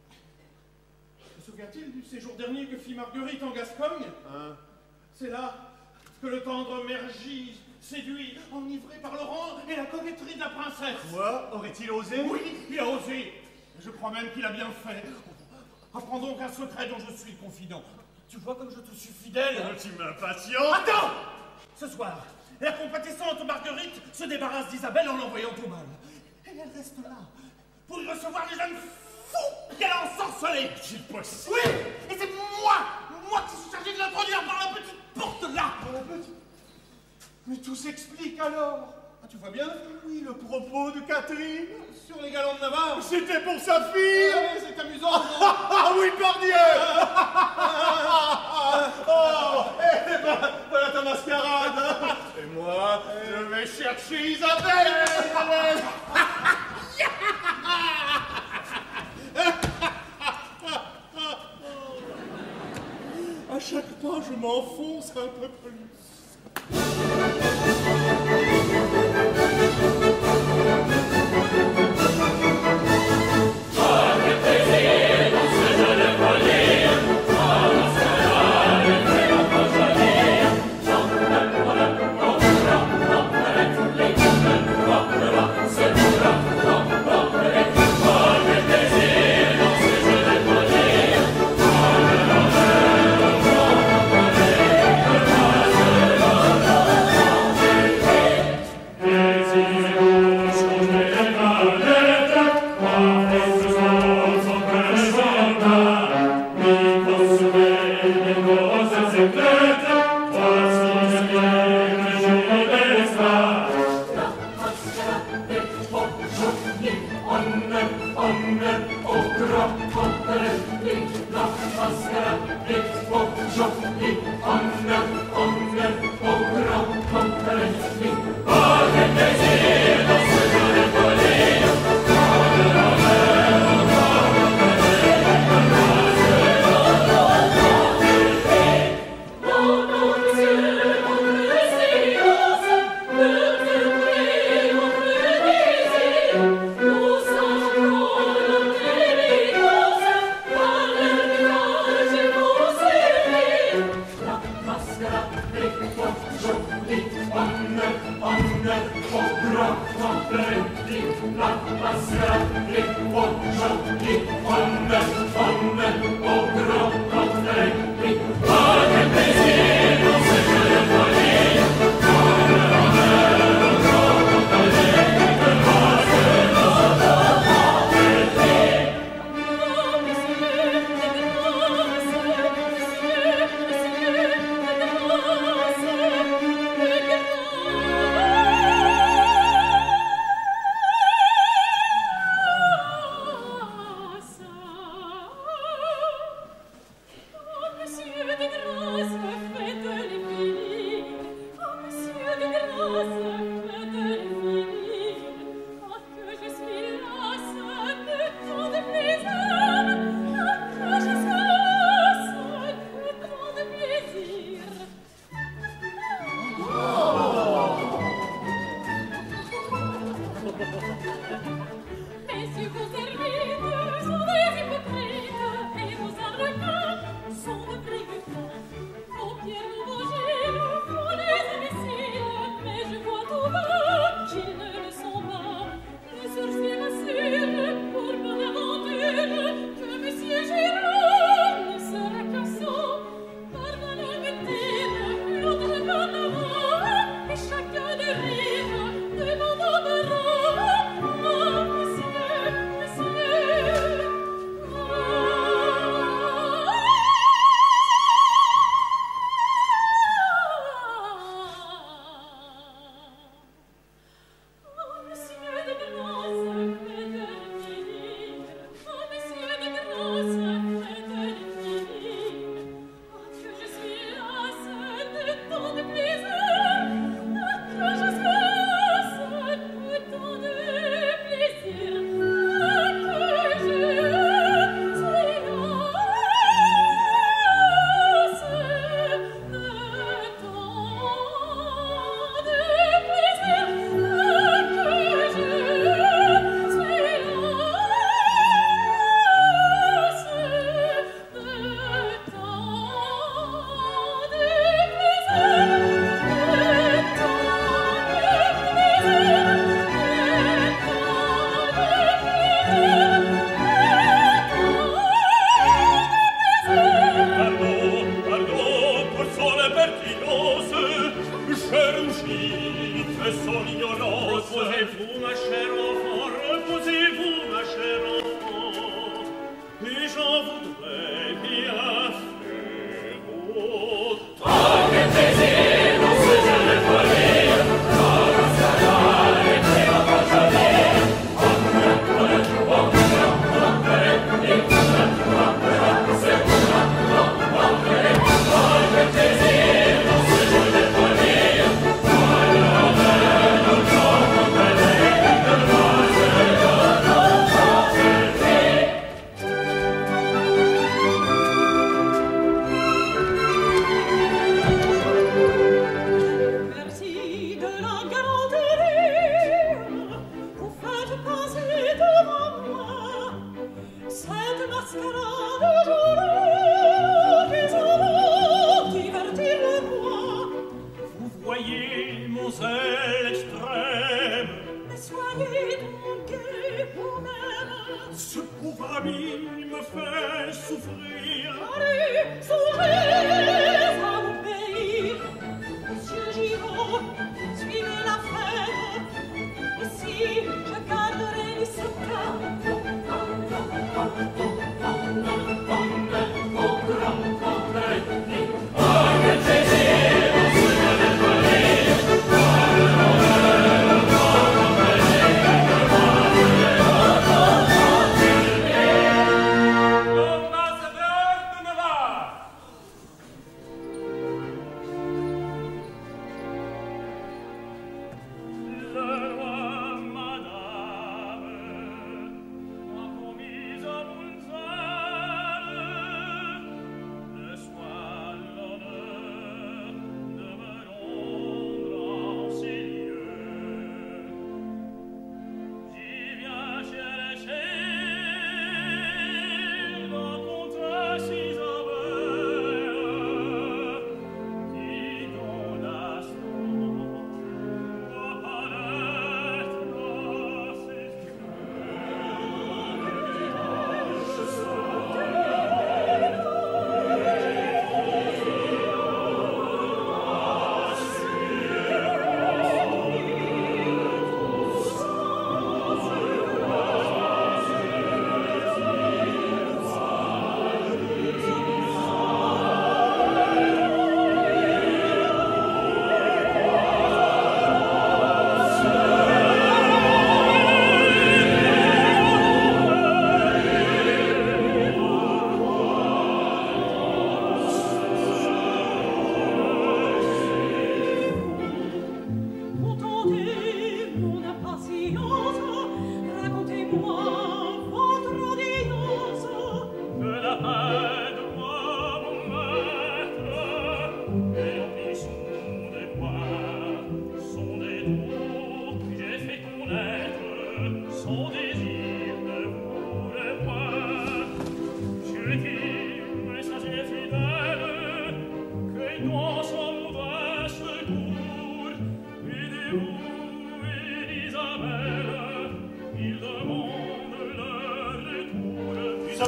Se souvient-il du séjour dernier que fit Marguerite en Gascogne? Hein? C'est là que le tendre Mergy, séduit, enivré par Laurent et la coquetterie de la princesse. Quoi? Aurait-il osé? Oui, il a osé. Je crois même qu'il a bien fait. Apprends donc un secret dont je suis confident. Tu vois comme je te suis fidèle. Tu m'impatientes. Attends! Ce soir, la compatissante Marguerite se débarrasse d'Isabelle en l'envoyant au bal. Et elle reste là pour y recevoir les jeunes fous qu'elle a ensorcelés. C'est possible. Oui! Et c'est moi qui suis chargé de l'introduire par la petite porte là. Par la petite... Mais tout s'explique alors. Ah, tu vois bien? Oui, le propos de Catherine. Sur les galants de Navarre. C'était pour sa fille. Ah, ouais, c'est amusant. Non? Ah oui, par Dieu. Oh, eh ben, voilà ta mascarade. Et moi, je vais chercher Isabelle. À chaque pas, je m'enfonce un peu plus. Onne, onne, och bra,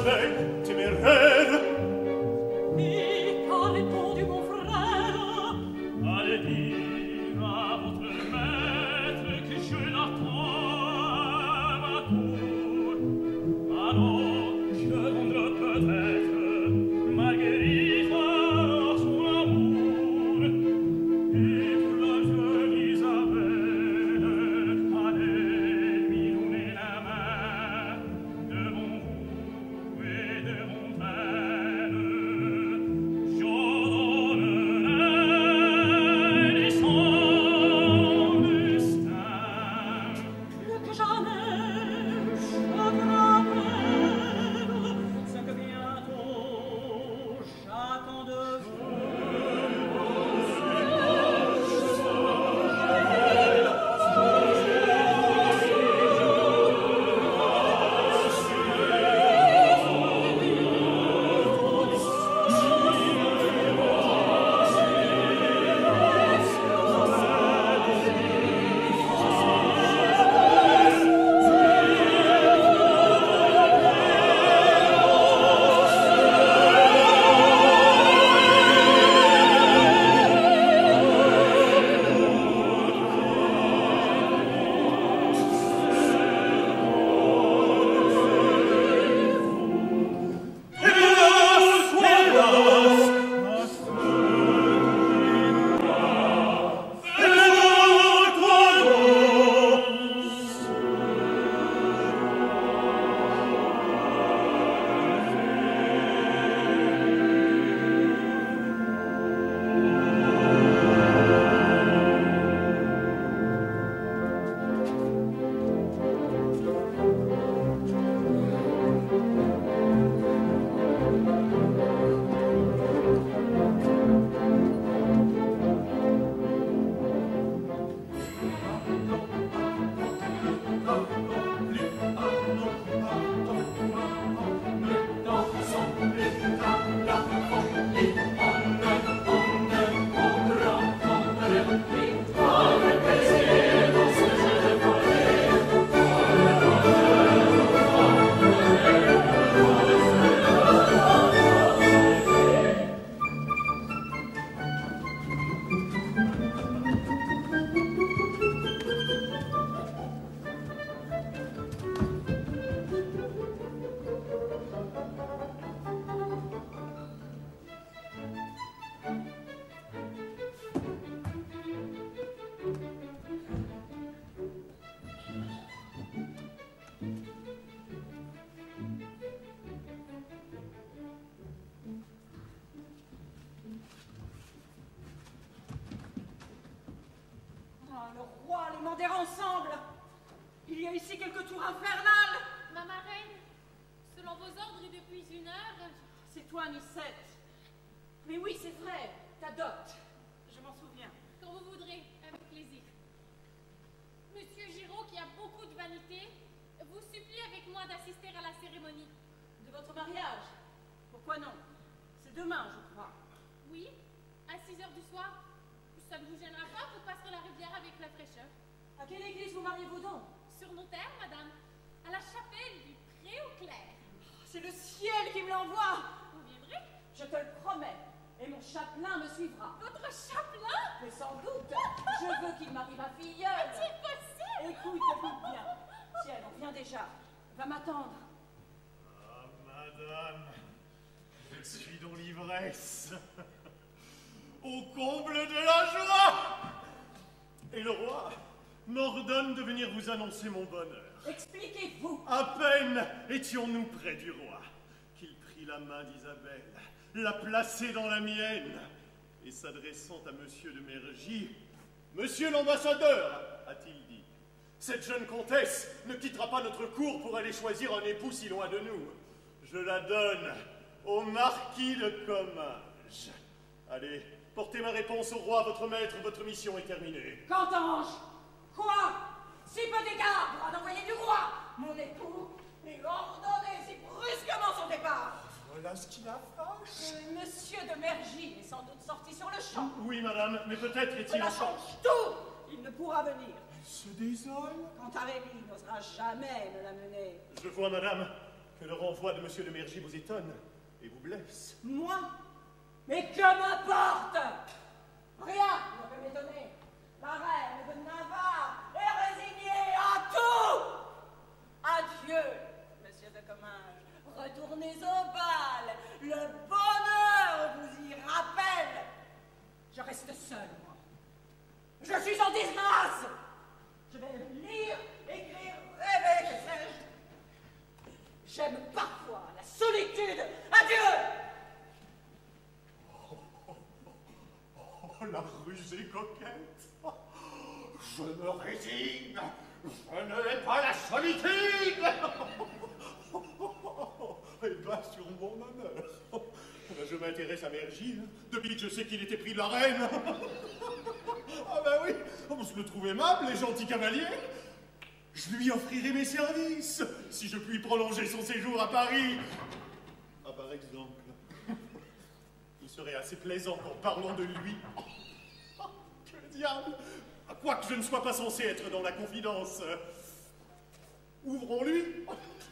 Isabelle, téméraire. Et qu'a répondu mon frère? Allez dire à votre maître que je l'attends à ma cour. Alors, je rendrai peut-être Marguerite à son amour. Et pour la jeune Isabelle, allez lui donner la main devant vous et devant elle. J'ordonnerai son destin. Plus que jamais, je rappelle ce que bientôt j'attends de vous. Le roi, les manders ensemble. Il y a ici quelque tour infernal. Ma marraine, selon vos ordres et depuis 1 heure... C'est toi, Nicette. Mais oui, c'est vrai, ta dot. Je m'en souviens. Quand vous voudrez, avec plaisir. Monsieur Giraud, qui a beaucoup de vanité, vous supplie avec moi d'assister à la cérémonie. De votre mariage? Pourquoi non? C'est demain, je crois. Oui, à 6 heures du soir. Ça ne vous gênera pas, vous passerez la rivière avec la fraîcheur. À quelle église vous mariez-vous donc? Sur nos terres, madame, à la chapelle du Pré-au-Clair. C'est le ciel qui me l'envoie. Vous viendrez? Je te le promets. Et mon chapelain me suivra. Votre chapelain? Mais sans doute. Je veux qu'il marie ma filleule. C'est possible? Écoute bien. Tiens, on vient déjà. Va m'attendre. Ah, madame, je suis dans l'ivresse. Au comble de la joie! Et le roi m'ordonne de venir vous annoncer mon bonheur. Expliquez-vous. À peine étions-nous près du roi, qu'il prit la main d'Isabelle, la plaçait dans la mienne, et s'adressant à monsieur de Mergy, « Monsieur l'ambassadeur, a-t-il dit, cette jeune comtesse ne quittera pas notre cour pour aller choisir un époux si loin de nous. Je la donne au marquis de Comminges. Allez, portez ma réponse au roi, votre maître, votre mission est terminée. » Qu'entends-je? Quoi? Si peu d'égard pour un envoyé du roi, mon époux, et ordonner si brusquement son départ. Voilà ce qui la fâche. Monsieur de Mergy est sans doute sorti sur le champ. Oui, madame, mais peut-être est-il Cela encore... change tout. Il ne pourra venir. Elle se désole. Quant à Rémi, il n'osera jamais me l'amener. Je vois, madame, que le renvoi de monsieur de Mergy vous étonne et vous blesse. Moi? Mais que m'importe? Rien ne peut m'étonner. La reine de Navarre est résignée à tout. Adieu, monsieur de Comminges. Retournez au bal. Le bonheur vous y rappelle. Je reste seule, moi. Je suis en disgrâce. Je vais lire, écrire, rêver, que sais-je. J'aime parfois la solitude. Adieu. Oh, la rusée coquette. Je me résigne. Je n'aime pas la solitude. Eh bien, sur mon honneur. Je m'intéresse à Mergy, depuis que je sais qu'il était pris de la reine. Ah ben oui, on se le trouve aimable, les gentils cavaliers. Je lui offrirai mes services, si je puis prolonger son séjour à Paris. Ah, par exemple, il serait assez plaisant qu'en parlant de lui... Oh, que diable! Quoique je ne sois pas censé être dans la confidence. Ouvrons-lui.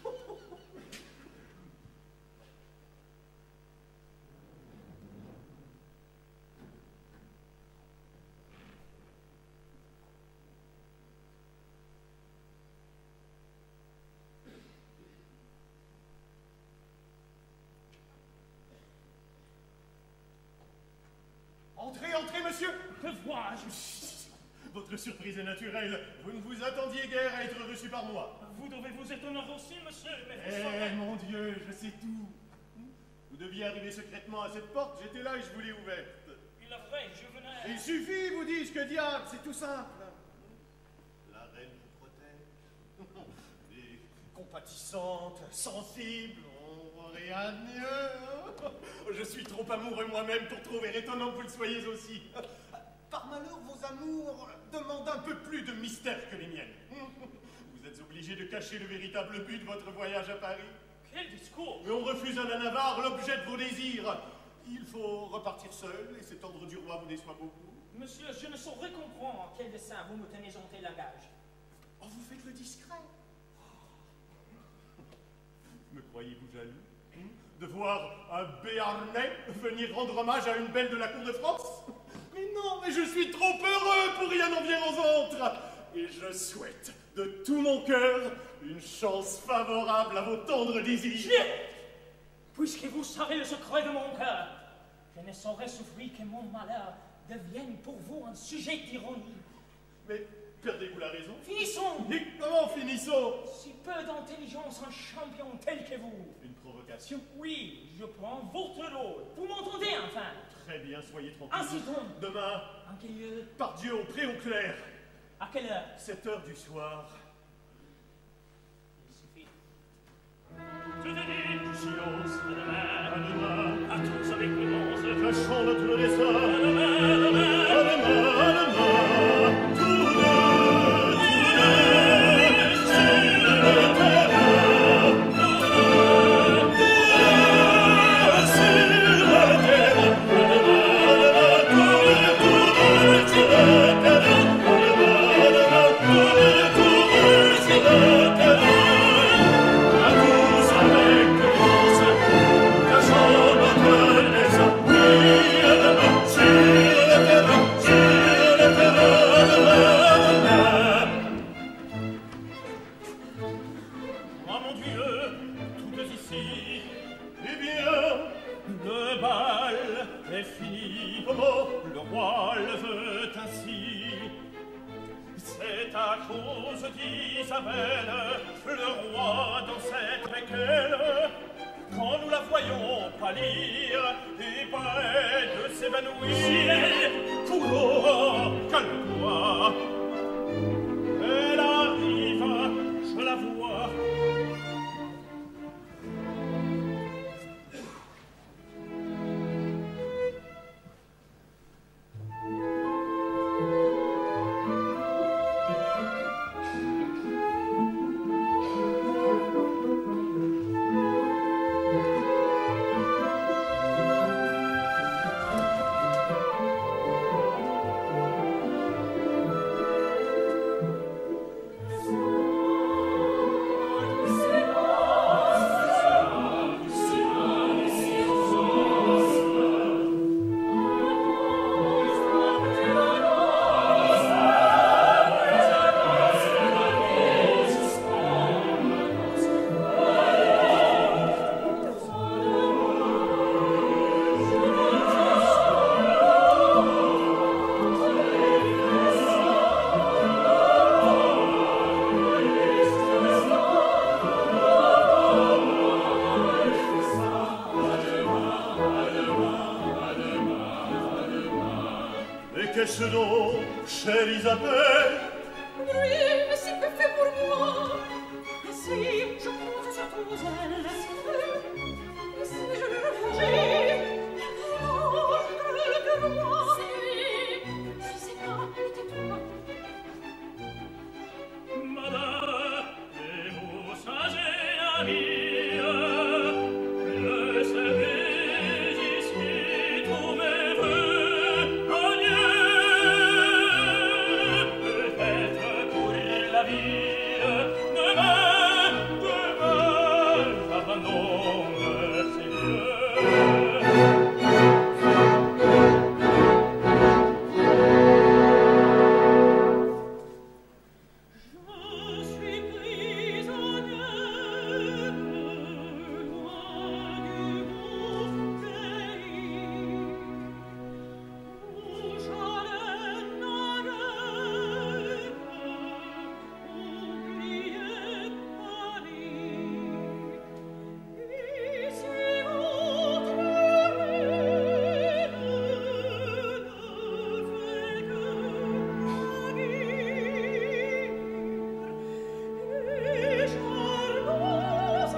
Entrez, entrez, monsieur. Que vois-je? Votre surprise est naturelle. Vous ne vous attendiez guère à être reçu par moi. Vous devez vous étonner aussi, monsieur, mais vous Eh, saurez... mon Dieu, je sais tout. Vous deviez arriver secrètement à cette porte, j'étais là et je vous l'ai ouverte. Il est vrai, je venais... Il suffit, vous dis-je, que diable, c'est tout simple. La reine vous protège. Et compatissante, sensible, on rien de mieux. Je suis trop amoureux moi-même pour trouver étonnant que vous le soyez aussi. Par malheur, vos amours demandent un peu plus de mystère que les miennes. Vous êtes obligé de cacher le véritable but de votre voyage à Paris. Quel discours! Mais on refuse à la Navarre l'objet de vos désirs. Il faut repartir seul, et cet ordre du roi vous déçoit beaucoup. Monsieur, je ne saurais comprendre quel dessein vous me tenez en tel langage. Oh, vous faites le discret. Me croyez-vous jaloux de voir un Béarnais venir rendre hommage à une belle de la cour de France? Mais non, mais je suis trop heureux pour rien envier aux autres. Et je souhaite de tout mon cœur une chance favorable à vos tendres désirs. Puisque vous savez le secret de mon cœur, je ne saurais souffrir que mon malheur devienne pour vous un sujet d'ironie. Mais perdez-vous la raison? Finissons! Mais comment finissons? Si peu d'intelligence, un champion tel que vous. Une provocation? Oui, je prends votre rôle. Vous m'entendez enfin? Très bien, soyez tranquille. Ainsi donc. Demain, En quel lieu? par Dieu, au pré au clair. À quelle heure? 7 heures du soir. Il suffit. Je te dis, Silence. à demain, À demain. à tous avec clémence. Cachons notre dessein. À demain, à demain. À demain, à demain. Tous deux, sur le terrain. Sur le terrain. Ah mon Dieu, toutes ici, Eh bien, le bal est fini. comment? Le roi le veut ainsi. C'est à cause d'Isabelle, le roi dansait avec elle. Quand nous la voyons pâlir et près de s'évanouir, Courons, oh, calme-toi. Elle arrive, je la vois. Qu'est-ce donc, chère Isabelle? Oui, si peu fait pour moi. Si je compte sur ton zèle, si je le reviens, l'ordre de roi. C'est lui, si c'est pas, tais-toi. Madame, et vous changez la vie, le savez ici, tous mes vœux, adieu, peut-être pour la vie, demain, j'abandonne ces lieux. Je suis prisonnière loin du beau pays où j'allais nager, oublier Paris. Ici votre ruine ne fait que et jalouse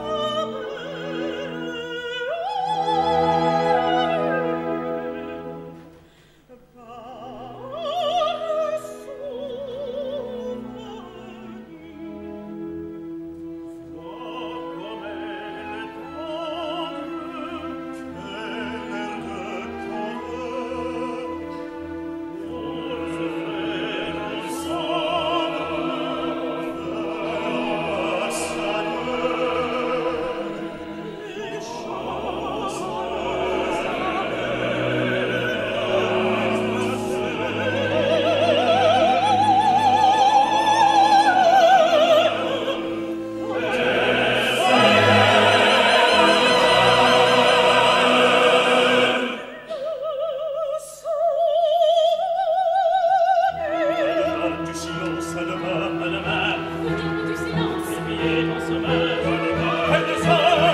Du silence à demain, Fais-nous du silence. Éveillé dans ce mal, elle descend.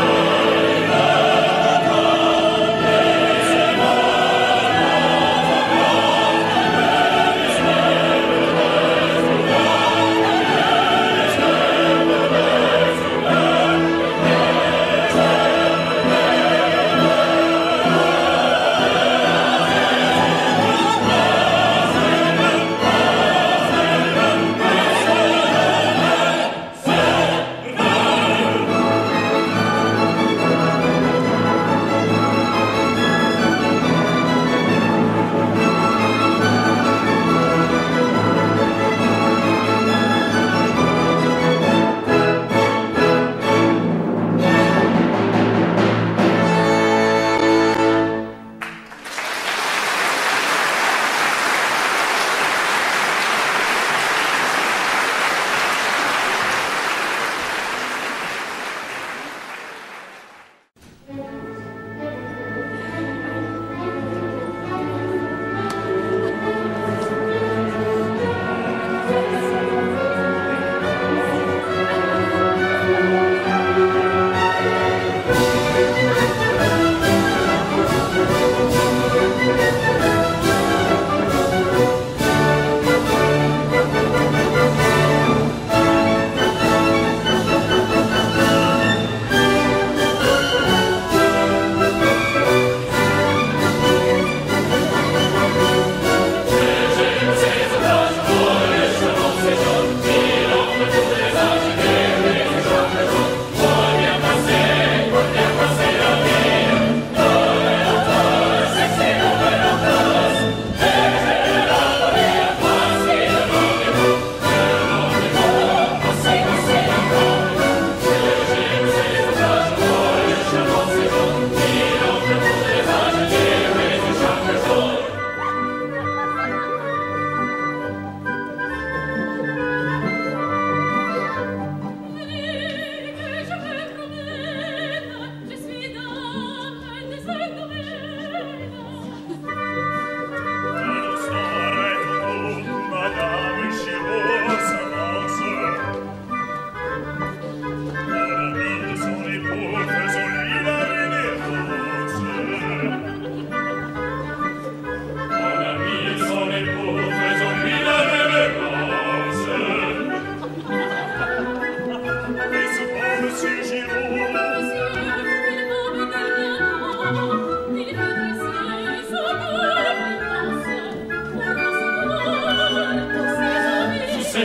Thank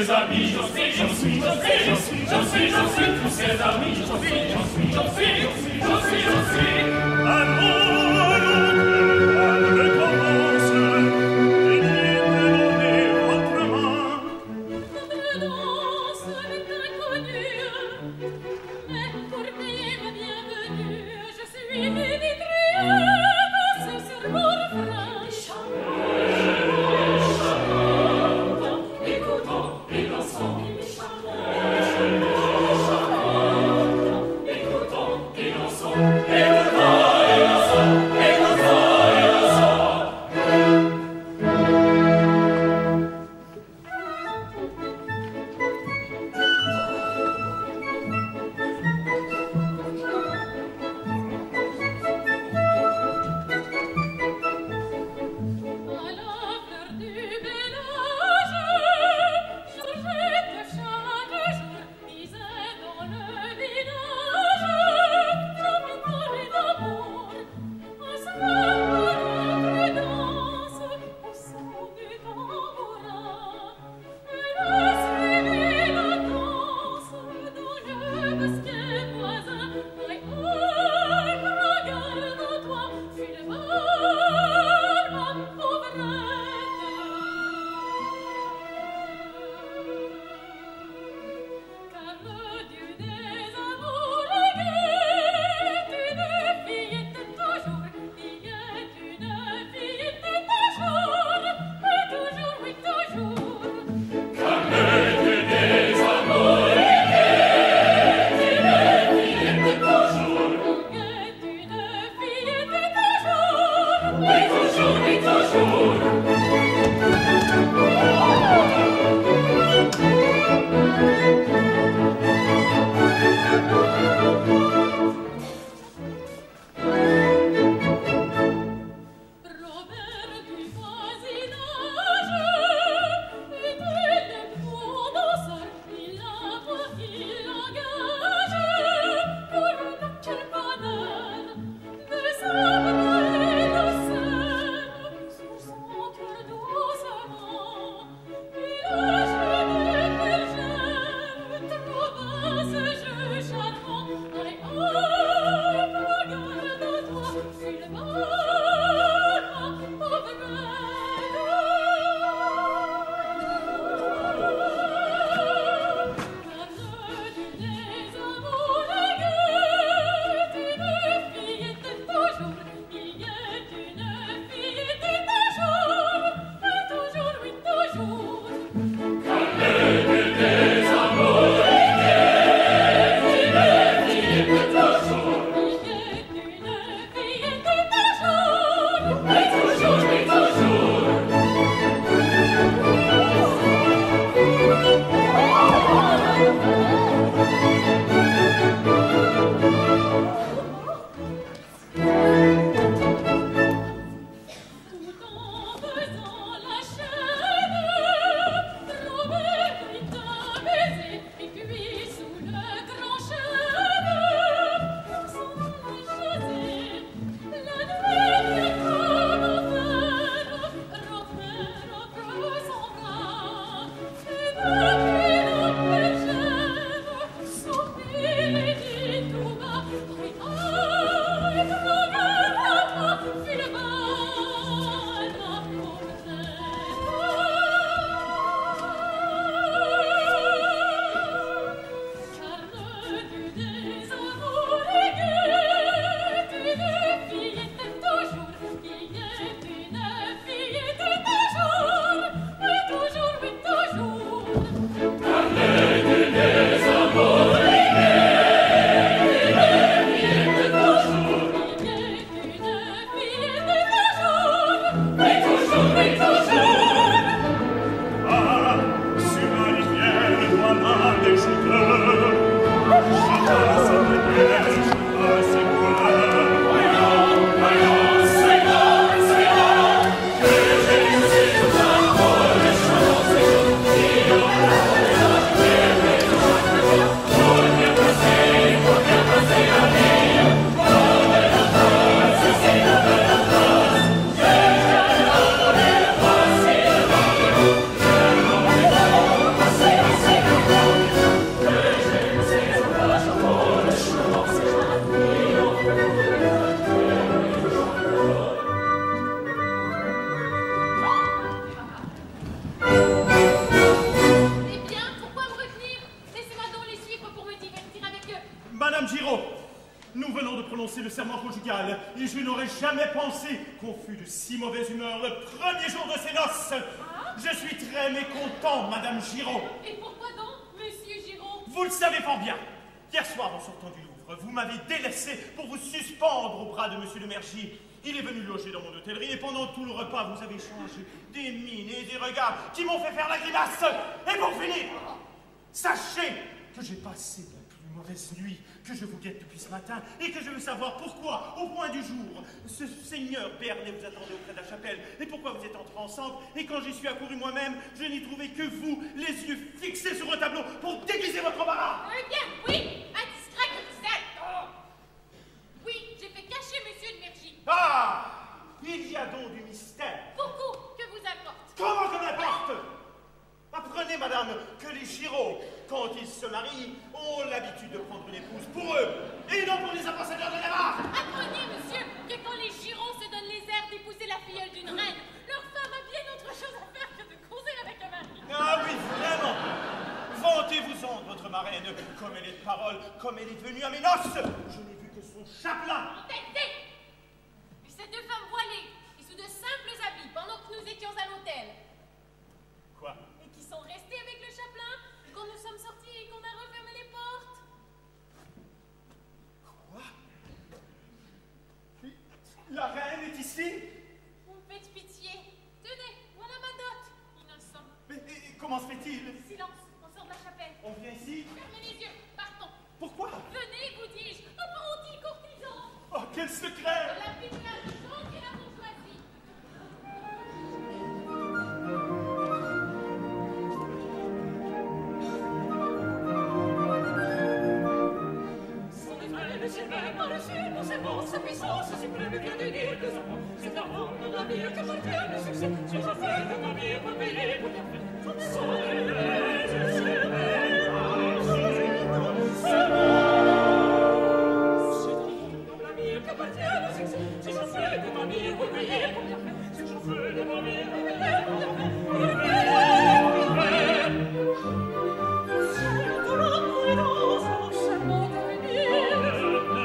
ses amis, j'en suis tous ses amis, j'en suis. Le commence, et dit de donner votre main. Notre danse est inconnue, mais pour payer ma bienvenue, je suis dénigrée, dansez sur mon refrain. Écoutons et dansons. Écoutons et dansons. serment conjugal, et je n'aurais jamais pensé qu'on fût de si mauvaise humeur le premier jour de ces noces. Je suis très mécontent, Madame Giraud. Et pourquoi donc, Monsieur Giraud? Vous le savez fort bien. Hier soir, en sortant du Louvre, vous m'avez délaissé pour vous suspendre au bras de Monsieur de Mergy. Il est venu loger dans mon hôtellerie et pendant tout le repas, vous avez changé des mines et des regards qui m'ont fait faire la grimace. Et pour finir, sachez que j'ai passé la plus mauvaise nuit, que je vous guette depuis ce matin et que je veux savoir pourquoi, au point du jour, ce seigneur Bernet vous attendait auprès de la chapelle et pourquoi vous êtes entrés ensemble. Et quand j'y suis accouru moi-même, je n'ai trouvé que vous, les yeux fixés sur un tableau pour déguiser votre embarras. Eh bien, oui, indiscret que vous êtes. Oui, j'ai fait cacher Monsieur de Mergy. Ah! Il y a donc du mystère. Beaucoup que vous apporte. Comment que n'importe? Apprenez, madame, que les Giraud, quand ils se marient, ont l'habitude de prendre une épouse pour eux, et non pour les ambassadeurs de Navarre. Apprenez, monsieur, que quand les Girons se donnent les airs d'épouser la filleule d'une reine, leur femme a bien autre chose à faire que de causer avec un mari. Ah oui, vraiment. Vantez-vous-en de votre marraine, comme elle est de parole, comme elle est venue à mes noces. Je n'ai vu que son chapelain. Entendez! Et ces deux femmes voilées, et sous de simples habits, pendant que nous étions à l'hôtel. Quoi? Et qui sont restées avec le chapelain quand nous sommes sortis et qu'on a refermé les portes. Quoi? La reine est ici? Vous me faites pitié. Tenez, voilà ma dot, innocent. Mais comment se fait-il? Silence, on sort de la chapelle. On vient ici? Fermez les yeux, partons. Pourquoi? Venez, vous dis-je, apprenti courtisan. Oh, quel secret! La fille de la Gironde et la bourgeoisie. Son effet, le ciel même par-dessus, non c'est bon, sa puissance suprême vient de dire que c'est un monde de la vie que portait le succès. Si je fais de ma vie pour payer, pour bien faire, son effet, je sais, c'est bon. La vie que portait le succès. Si je fais de ma vie pour payer, pour bien faire, si je fais de ma vie pour payer, pour bien faire, pour bien faire, pour bien faire. C'est de l'amour et dans son charmant avenir.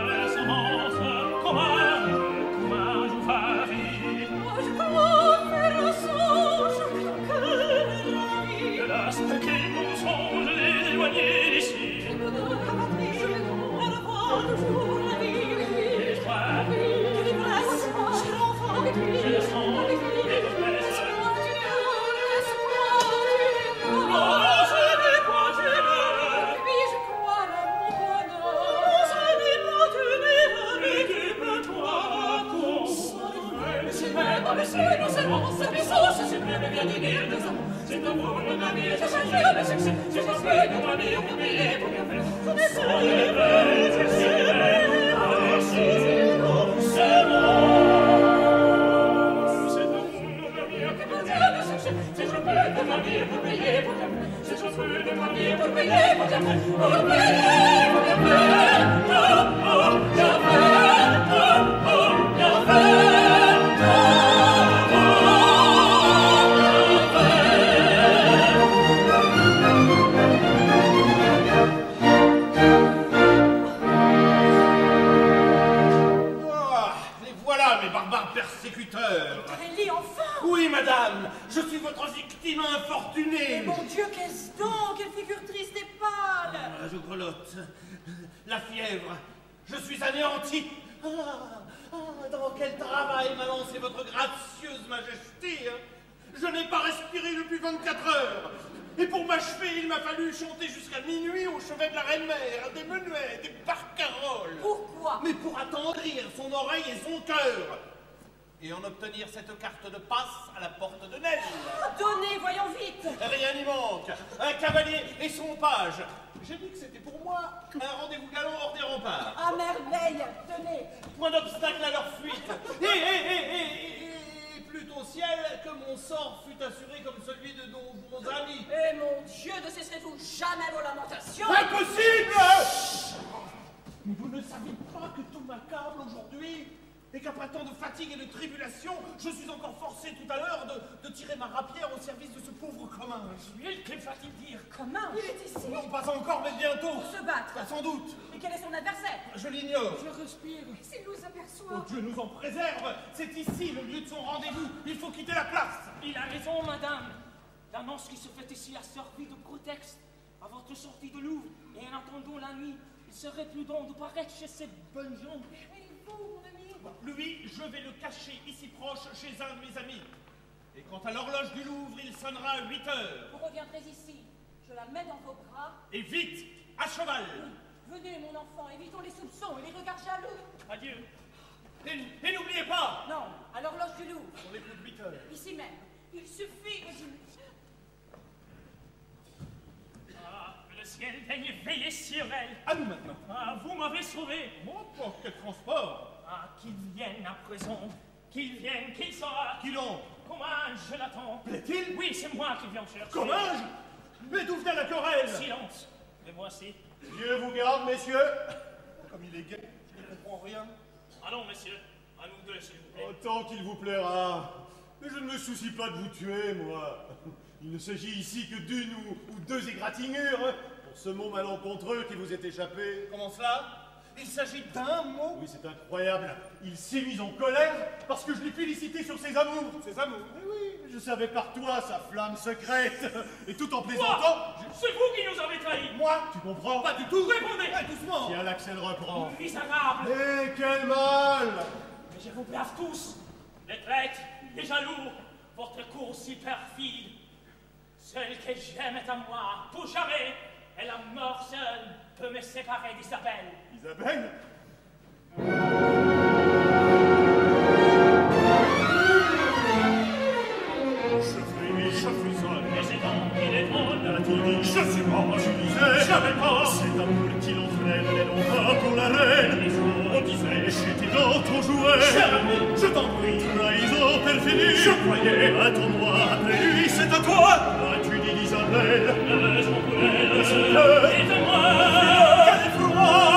Comment je farie? Moi je crois faire un songe que la vie. Hélas, quel mensonge les éloigner d'ici. Je me donne la patrie, on revoit toujours la vie. Et l'espoir, que l'ivresse, j'ai l'enfant avec lui. J'ai le sang avec lui, et l'espèce. Laisse-moi du nord, laisse-moi du nord. Oh, ce n'est pas du nord. Et puis je crois à mon bonheur. Oh, ce n'est pas du nord. Et dépeins-toi ton sang. C'est même pas le ciel, non seulement sa puissance, c'est même bien de dire que ça. C'est un monde de ma vie, j'ai changé le succès. J'ai changé de ma vie pour payer, pour bien faire. Ce n'est pas du nord, c'est bon, c'est bon. C'est un monde de ma vie qui peut dire le succès. J'ai changé de ma vie pour payer, pour bien faire. J'ai changé de ma vie pour payer, pour bien faire. Pour payer, pour bien faire. Oh, bien faire. Oh, bien faire. Persécuteur. Aurélie, enfin! Oui, madame, je suis votre victime infortunée. Mais mon Dieu, qu'est-ce donc? Quelle figure triste et pâle! Je grelotte. La fièvre. Je suis anéanti. Dans quel travail m'a lancé votre gracieuse majesté? Je n'ai pas respiré depuis 24 heures. Et pour m'achever, il m'a fallu chanter jusqu'à minuit au chevet de la reine-mère, des menuets, des barcaroles. Pourquoi? Mais pour attendrir son oreille et son cœur. Et en obtenir cette carte de passe à la porte de Nesle. Donnez, voyons vite! Rien n'y manque. Un cavalier et son page. J'ai dit que c'était pour moi un rendez-vous galant hors des remparts. À merveille! Tenez! Point d'obstacle à leur fuite. Et plutôt ciel que mon sort fût assuré comme celui de nos bons amis. Et mon Dieu, ne cesserez-vous jamais vos lamentations? Impossible! Mais vous ne savez pas que tout m'accable aujourd'hui. et qu'après tant de fatigue et de tribulation, je suis encore forcé tout à l'heure de tirer ma rapière au service de ce pauvre Comminges. Mais que va-t-il dire? Comment? Il est ici. Non, pas encore, mais bientôt. Pour se battre. Sans doute. Et quel est son adversaire? Je l'ignore. Je respire. S'il nous aperçoit. Oh, Dieu nous en préserve. C'est ici le lieu de son rendez-vous. Il faut quitter la place. Il a raison, madame. L'annonce qui se fait ici a servi de prétexte à votre sortie de Louvre. Et en attendant la nuit, il serait prudent de paraître chez ces bonnes gens. Et vous, mon ami? Lui, je vais le cacher ici proche chez un de mes amis. Et quant à l'horloge du Louvre, il sonnera à 8 heures. Vous reviendrez ici. Je la mets dans vos bras. Et vite, à cheval. Venez, mon enfant, évitons les soupçons et les regards jaloux. Adieu. Et n'oubliez pas. Non, à l'horloge du Louvre. On les coups de 8 heures. Ici même. Il suffit de dire. Ah, que le ciel daigne veiller sur elle. À nous maintenant. Ah, vous m'avez sauvé. Mon pauvre, quel transport. Ah, qu'il vienne à présent. Qu'il vienne, qu'il soit. Qui donc? Comminges, je l'attends. Plaît-il? Oui, c'est moi qui viens chercher. Comminges? Mais d'où vient la querelle? Silence. Et voici. Dieu vous garde, messieurs. Comme il est gai, je ne comprends rien. Allons, messieurs. À nous deux, s'il vous plaît. Autant qu'il vous plaira. Mais je ne me soucie pas de vous tuer, moi. Il ne s'agit ici que d'une ou deux égratignures pour ce mot malencontreux qui vous est échappé. Comment cela? Il s'agit d'un mot? Oui, c'est incroyable. Il s'est mis en colère parce que je l'ai félicité sur ses amours. Ses amours? Mais oui, je savais par toi sa flamme secrète. Et tout en plaisantant, C'est vous qui nous avez trahis. Moi? tu comprends? Pas du tout. Répondez. Doucement. Tiens, l'Axel reprend. Misérable. Mais quel mal! Mais je vous blâme tous. Les traîtres, les jaloux, votre course si perfide. Celle que j'aime est à moi, pour jamais. Et la mort seule peut me séparer d'Isabelle. Isabelle? Je frissonne. Et c'est donc qu'il est drôle. A-t-il dit, je suis mort, Je disais, j'avais pas. cet amour qui l'entraîne les longs pas pour la reine. On disait, J'étais dans ton jouet. cher ami, je t'en prie. Trahison, perfidie. Je croyais. Attends-moi, après lui, c'est à toi. As-tu dit d'Isabelle? Le son pour elle. Son cœur. Dites-moi. Quel effroi!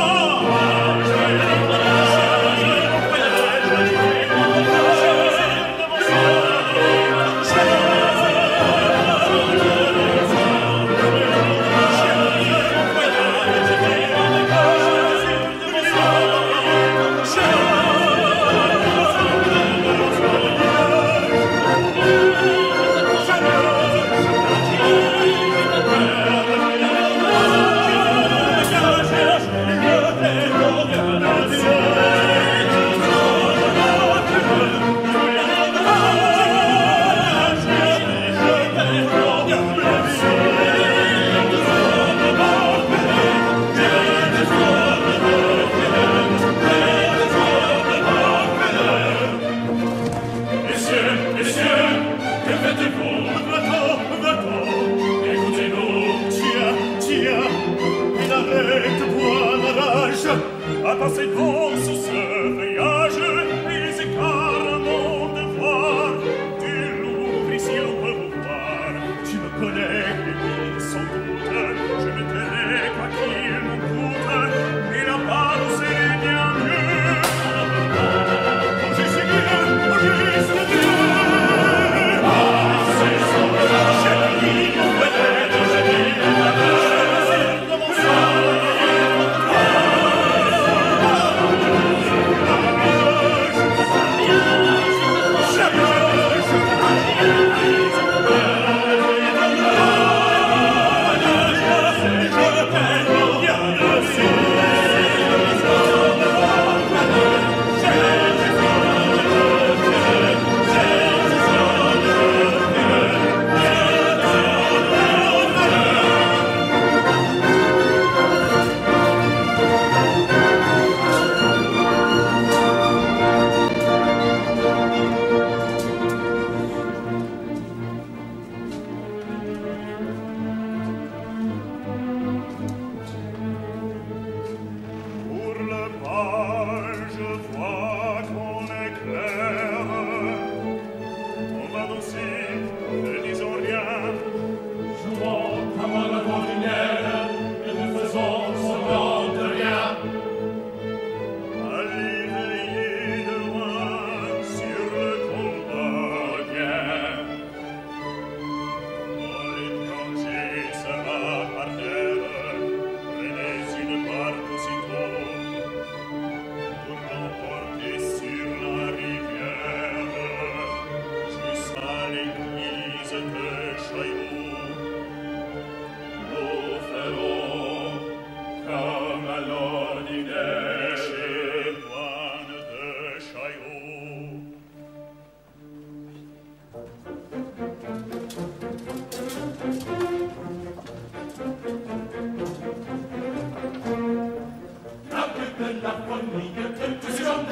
Passez donc sur ce voyage, les écarts mon devoir. Du Louvre ici on peut vous voir. Tu me connais, Et sans doute, je me tairai quoi qu'il me coûte. Mais la balle c'est bien mieux. oh juste Dieu, oh juste Dieu. C'est son j'ai dit, peut-être j'ai dit,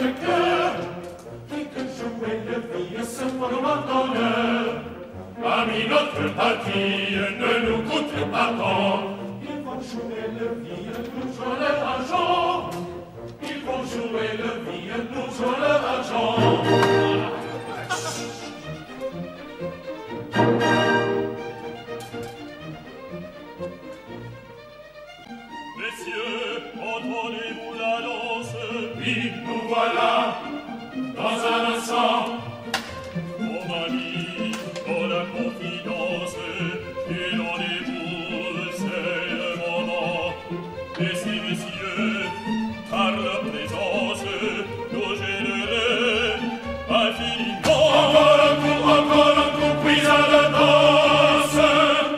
de cœur, qui que jouer le vie se forma d'honneur. Amis, notre partie ne nous coûte pas tant. Ils vont jouer le vie, nous jouons leur argent. Ils vont jouer le vie, nous jouons leur argent. Messieurs, entendez-vous la danse? Oui, nous voilà, dans un instant. Mon ami, dans la confidence, et dans les boules, c'est le moment. Et ces messieurs, par leur présence, nous gênerait infiniment. Encore un coup, puis à la danse.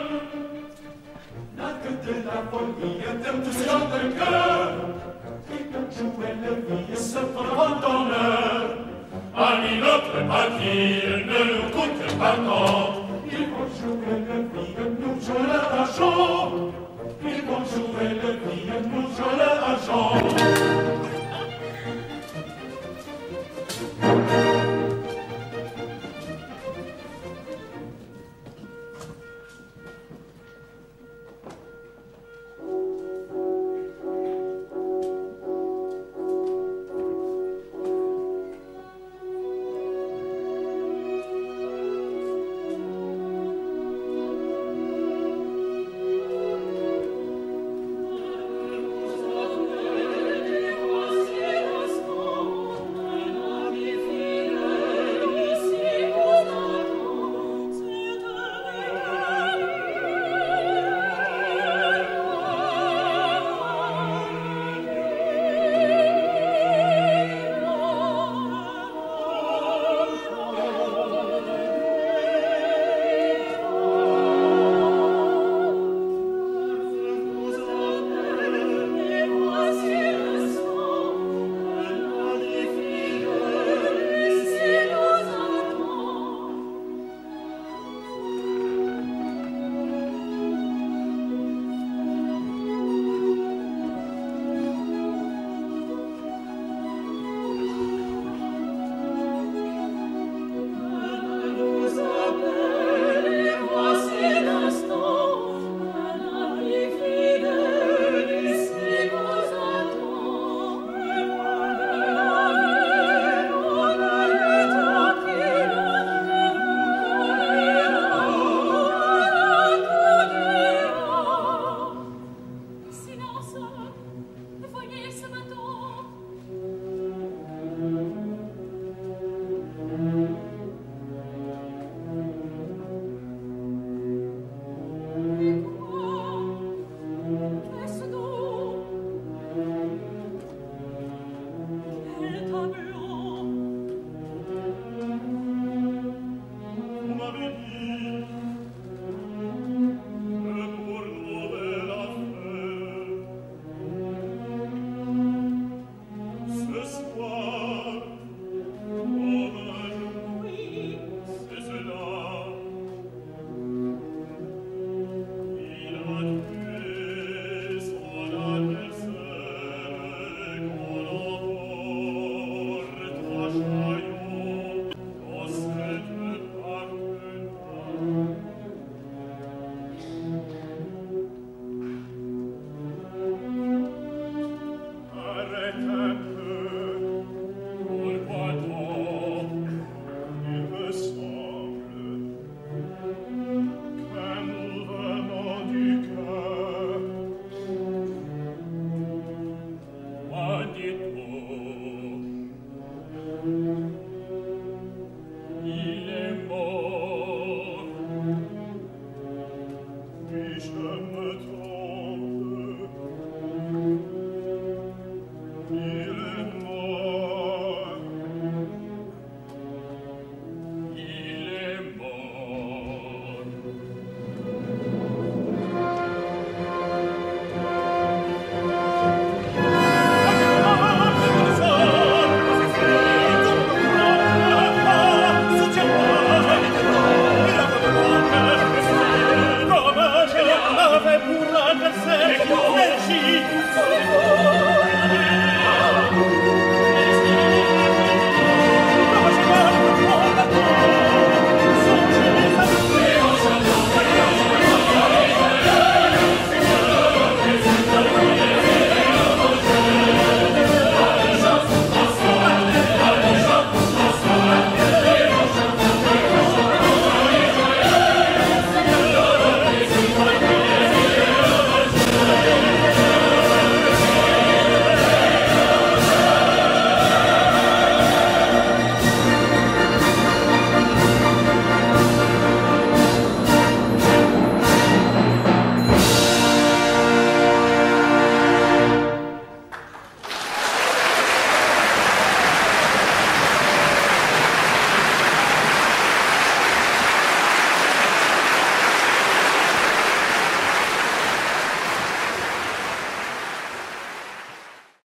N'a que de la folie, de tous ces gens de cœur, qui peuvent jouer le vie, se feront d'honneur. Amis, notre partie ne nous coûte pas tant. Ils vont jouer le vie, nous jouons leur argent. Ils vont jouer le vie, nous jouons leur argent.